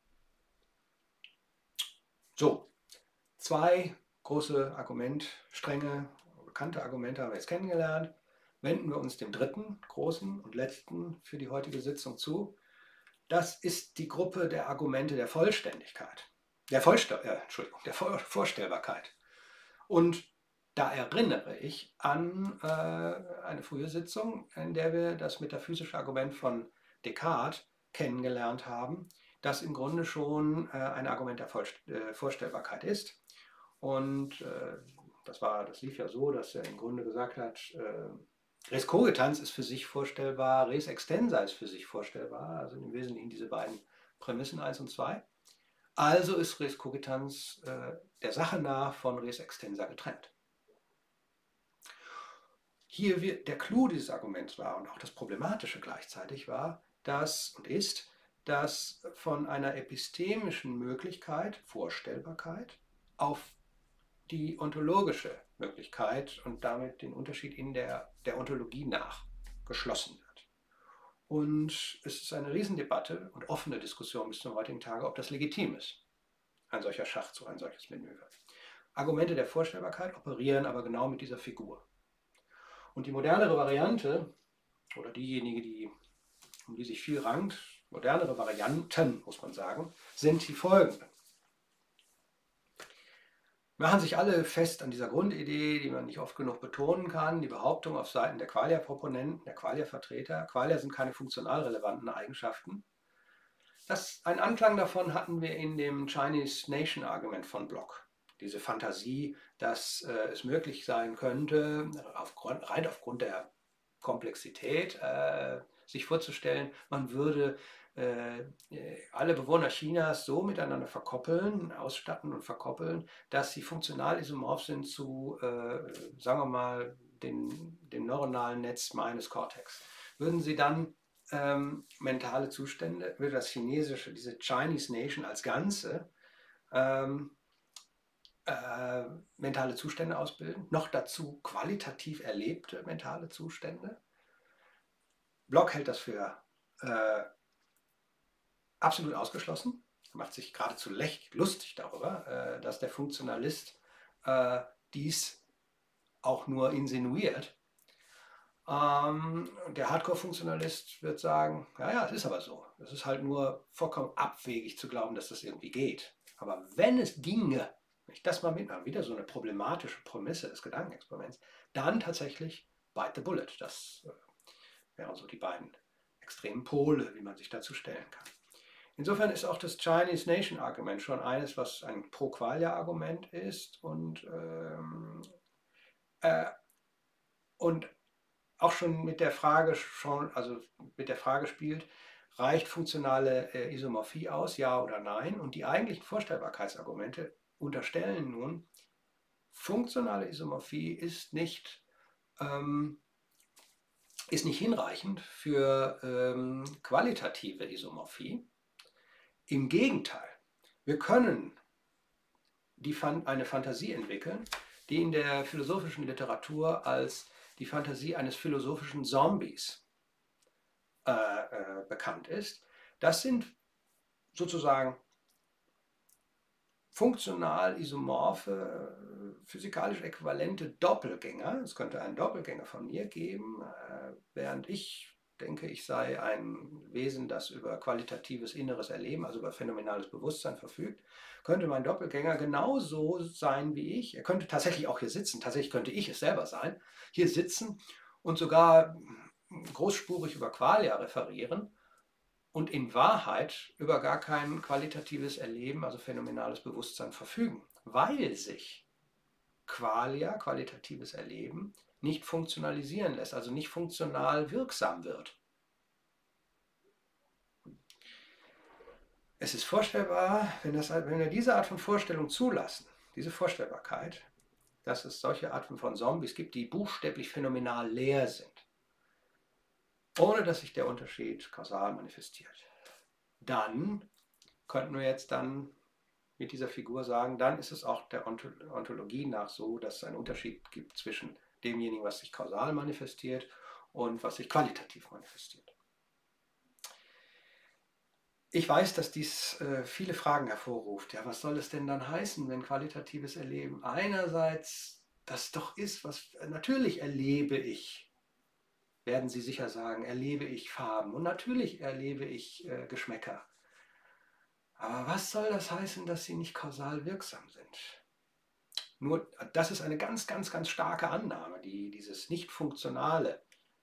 Speaker 1: So, zwei große Argumentstränge, bekannte Argumente haben wir jetzt kennengelernt. Wenden wir uns dem dritten, großen und letzten für die heutige Sitzung zu. Das ist die Gruppe der Argumente der Vollständigkeit, der Vorstellbarkeit. Und da erinnere ich an eine frühe Sitzung, in der wir das metaphysische Argument von Descartes kennengelernt haben, das im Grunde schon ein Argument der Vorstellbarkeit ist. Und das lief ja so, dass er im Grunde gesagt hat, Res cogitans ist für sich vorstellbar, Res extensa ist für sich vorstellbar, also im Wesentlichen diese beiden Prämissen 1 und 2. Also ist Res cogitans der Sache nach von Res extensa getrennt. Hier der Clou dieses Arguments war und auch das Problematische gleichzeitig war, dass von einer epistemischen Möglichkeit, Vorstellbarkeit, auf die ontologische Möglichkeit und damit den Unterschied in der Ontologie nach geschlossen wird. Und es ist eine Riesendebatte und offene Diskussion bis zum heutigen Tage, ob das legitim ist, ein solcher Schachzug, ein solches Manöver. Argumente der Vorstellbarkeit operieren aber genau mit dieser Figur. Und die modernere Variante, oder diejenige, um die sich viel rankt, modernere Varianten, muss man sagen, sind die folgenden. Machen sich alle fest an dieser Grundidee, die man nicht oft genug betonen kann, die Behauptung auf Seiten der Qualia-Proponenten, der Qualia-Vertreter. Qualia sind keine funktional relevanten Eigenschaften. Einen Anklang davon hatten wir in dem Chinese Nation Argument von Bloch. Diese Fantasie, dass es möglich sein könnte, rein aufgrund der Komplexität, sich vorzustellen, man würde alle Bewohner Chinas so miteinander verkoppeln, ausstatten und verkoppeln, dass sie funktional isomorph sind zu, sagen wir mal, dem neuronalen Netz meines Cortex. Würden sie dann mentale Zustände, würde das chinesische, diese Chinese Nation als Ganze, mentale Zustände ausbilden, noch dazu qualitativ erlebte mentale Zustände. Bloch hält das für absolut ausgeschlossen. Er macht sich geradezu lustig darüber, dass der Funktionalist dies auch nur insinuiert. Der Hardcore-Funktionalist wird sagen, ja, es ist aber so. Es ist halt nur vollkommen abwegig zu glauben, dass das irgendwie geht. Aber wenn es ginge, wenn ich das mal mitmache, wieder so eine problematische Prämisse des Gedankenexperiments, dann tatsächlich bite the bullet. Das wären so die beiden extremen Pole, wie man sich dazu stellen kann. Insofern ist auch das Chinese Nation Argument schon eines, was ein Pro-Qualia-Argument ist und auch schon mit der Frage spielt, reicht funktionale Isomorphie aus, ja oder nein? Und die eigentlichen Vorstellbarkeitsargumente unterstellen nun, funktionale Isomorphie ist nicht hinreichend für qualitative Isomorphie. Im Gegenteil, wir können eine Fantasie entwickeln, die in der philosophischen Literatur als die Fantasie eines philosophischen Zombies bekannt ist. Das sind sozusagen funktional isomorphe, physikalisch äquivalente Doppelgänger. Es könnte einen Doppelgänger von mir geben, während ich denke, ich sei ein Wesen, das über qualitatives inneres Erleben, also über phänomenales Bewusstsein verfügt, könnte mein Doppelgänger genauso sein wie ich. Er könnte tatsächlich auch hier sitzen, tatsächlich könnte ich es selber sein, hier sitzen und sogar großspurig über Qualia referieren und in Wahrheit über gar kein qualitatives Erleben, also phänomenales Bewusstsein verfügen, weil sich Qualia, qualitatives Erleben, nicht funktionalisieren lässt, also nicht funktional wirksam wird. Es ist vorstellbar, wenn wir diese Art von Vorstellung zulassen, diese Vorstellbarkeit, dass es solche Arten von Zombies gibt, die buchstäblich phänomenal leer sind, ohne dass sich der Unterschied kausal manifestiert. Dann könnten wir jetzt dann mit dieser Figur sagen, dann ist es auch der Ontologie nach so, dass es einen Unterschied gibt zwischen demjenigen, was sich kausal manifestiert und was sich qualitativ manifestiert. Ich weiß, dass dies viele Fragen hervorruft. Ja, was soll es denn dann heißen, wenn qualitatives Erleben einerseits das doch ist, was natürlich erlebe ich, werden Sie sicher sagen, erlebe ich Farben und natürlich erlebe ich Geschmäcker. Aber was soll das heißen, dass sie nicht kausal wirksam sind? Nur, das ist eine ganz, ganz, ganz starke Annahme, dieses Nicht-Funktionale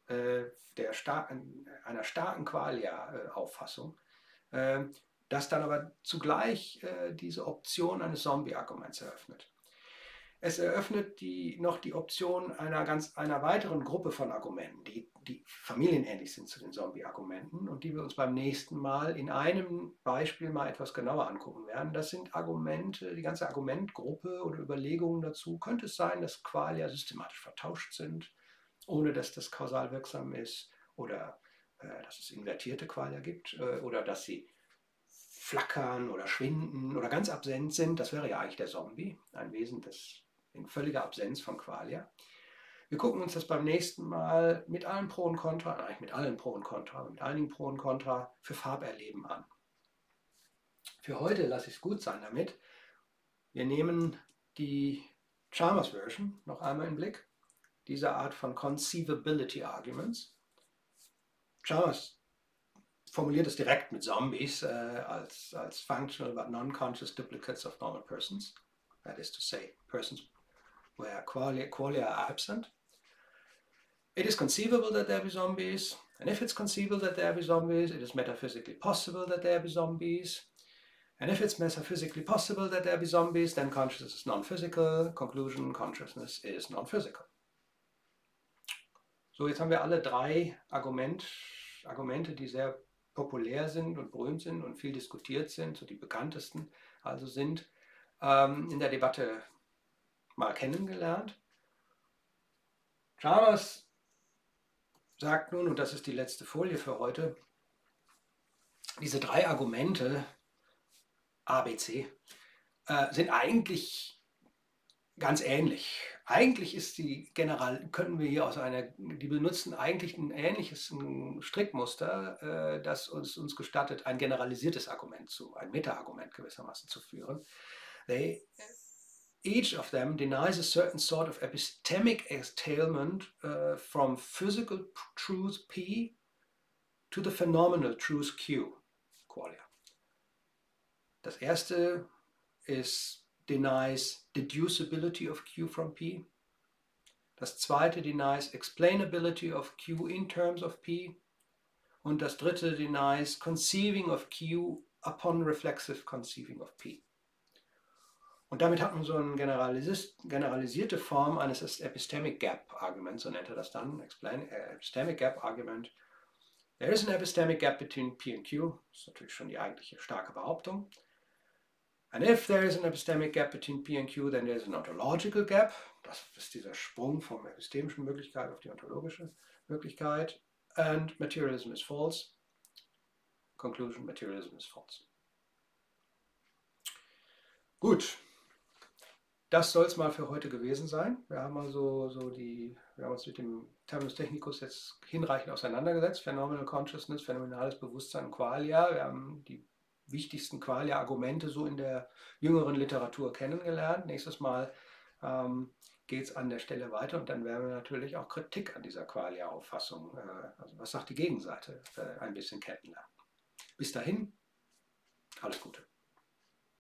Speaker 1: einer starken Qualia-Auffassung, das dann aber zugleich diese Option eines Zombie-Arguments eröffnet. Es eröffnet noch die Option einer weiteren Gruppe von Argumenten, die familienähnlich sind zu den Zombie-Argumenten und die wir uns beim nächsten Mal in einem Beispiel mal etwas genauer angucken werden. Das sind Argumente, die ganze Argumentgruppe oder Überlegungen dazu. Könnte es sein, dass Qualia systematisch vertauscht sind, ohne dass das kausal wirksam ist, oder dass es invertierte Qualia gibt, oder dass sie flackern oder schwinden oder ganz absent sind? Das wäre ja eigentlich der Zombie, ein Wesen, das in völliger Absenz von Qualia. Wir gucken uns das beim nächsten Mal mit allen Pro und Contra, eigentlich mit allen Pro und Contra, mit einigen Pro und Contra für Farberleben an. Für heute lasse ich es gut sein damit. Wir nehmen die Chalmers Version noch einmal in Blick, diese Art von Conceivability Arguments. Chalmers formuliert es direkt mit Zombies als functional but non-conscious duplicates of normal persons. That is to say, persons where qualia are absent. It is conceivable that there be zombies, and if it's conceivable that there be zombies, it is metaphysically possible that there be zombies. And if it's metaphysically possible that there be zombies, then consciousness is non-physical. Conclusion, consciousness is non-physical. So, jetzt haben wir alle drei Argumente, die sehr populär sind und berühmt sind und viel diskutiert sind, so die bekanntesten also sind, in der Debatte mal kennengelernt. Chalmers sagt nun, und das ist die letzte Folie für heute, diese drei Argumente A, B, C sind eigentlich ganz ähnlich. Eigentlich ist können wir hier die benutzen eigentlich ein ähnliches Strickmuster, das uns gestattet, ein generalisiertes Argument ein Meta-Argument gewissermaßen zu führen. Each of them denies a certain sort of epistemic entailment from physical truth P to the phenomenal truth Q, Qualia. Das erste denies deducibility of Q from P. Das zweite denies explainability of Q in terms of P. Und das dritte denies conceiving of Q upon reflexive conceiving of P. Und damit hat man so eine generalisierte Form eines Epistemic Gap Argument, so nennt er das dann, Epistemic Gap Argument. There is an epistemic gap between P and Q, das ist natürlich schon die eigentliche starke Behauptung. And if there is an epistemic gap between P and Q, then there is an ontological gap. Das ist dieser Sprung vom epistemischen Möglichkeit auf die ontologische Möglichkeit. And materialism is false. Conclusion, materialism is false. Gut. Das soll es mal für heute gewesen sein. Wir haben also wir haben uns mit dem Terminus technicus jetzt hinreichend auseinandergesetzt. Phenomenal Consciousness, phänomenales Bewusstsein und Qualia. Wir haben die wichtigsten Qualia-Argumente so in der jüngeren Literatur kennengelernt. Nächstes Mal geht es an der Stelle weiter und dann werden wir natürlich auch Kritik an dieser Qualia-Auffassung, also was sagt die Gegenseite, ein bisschen kennenlernen. Bis dahin, alles Gute.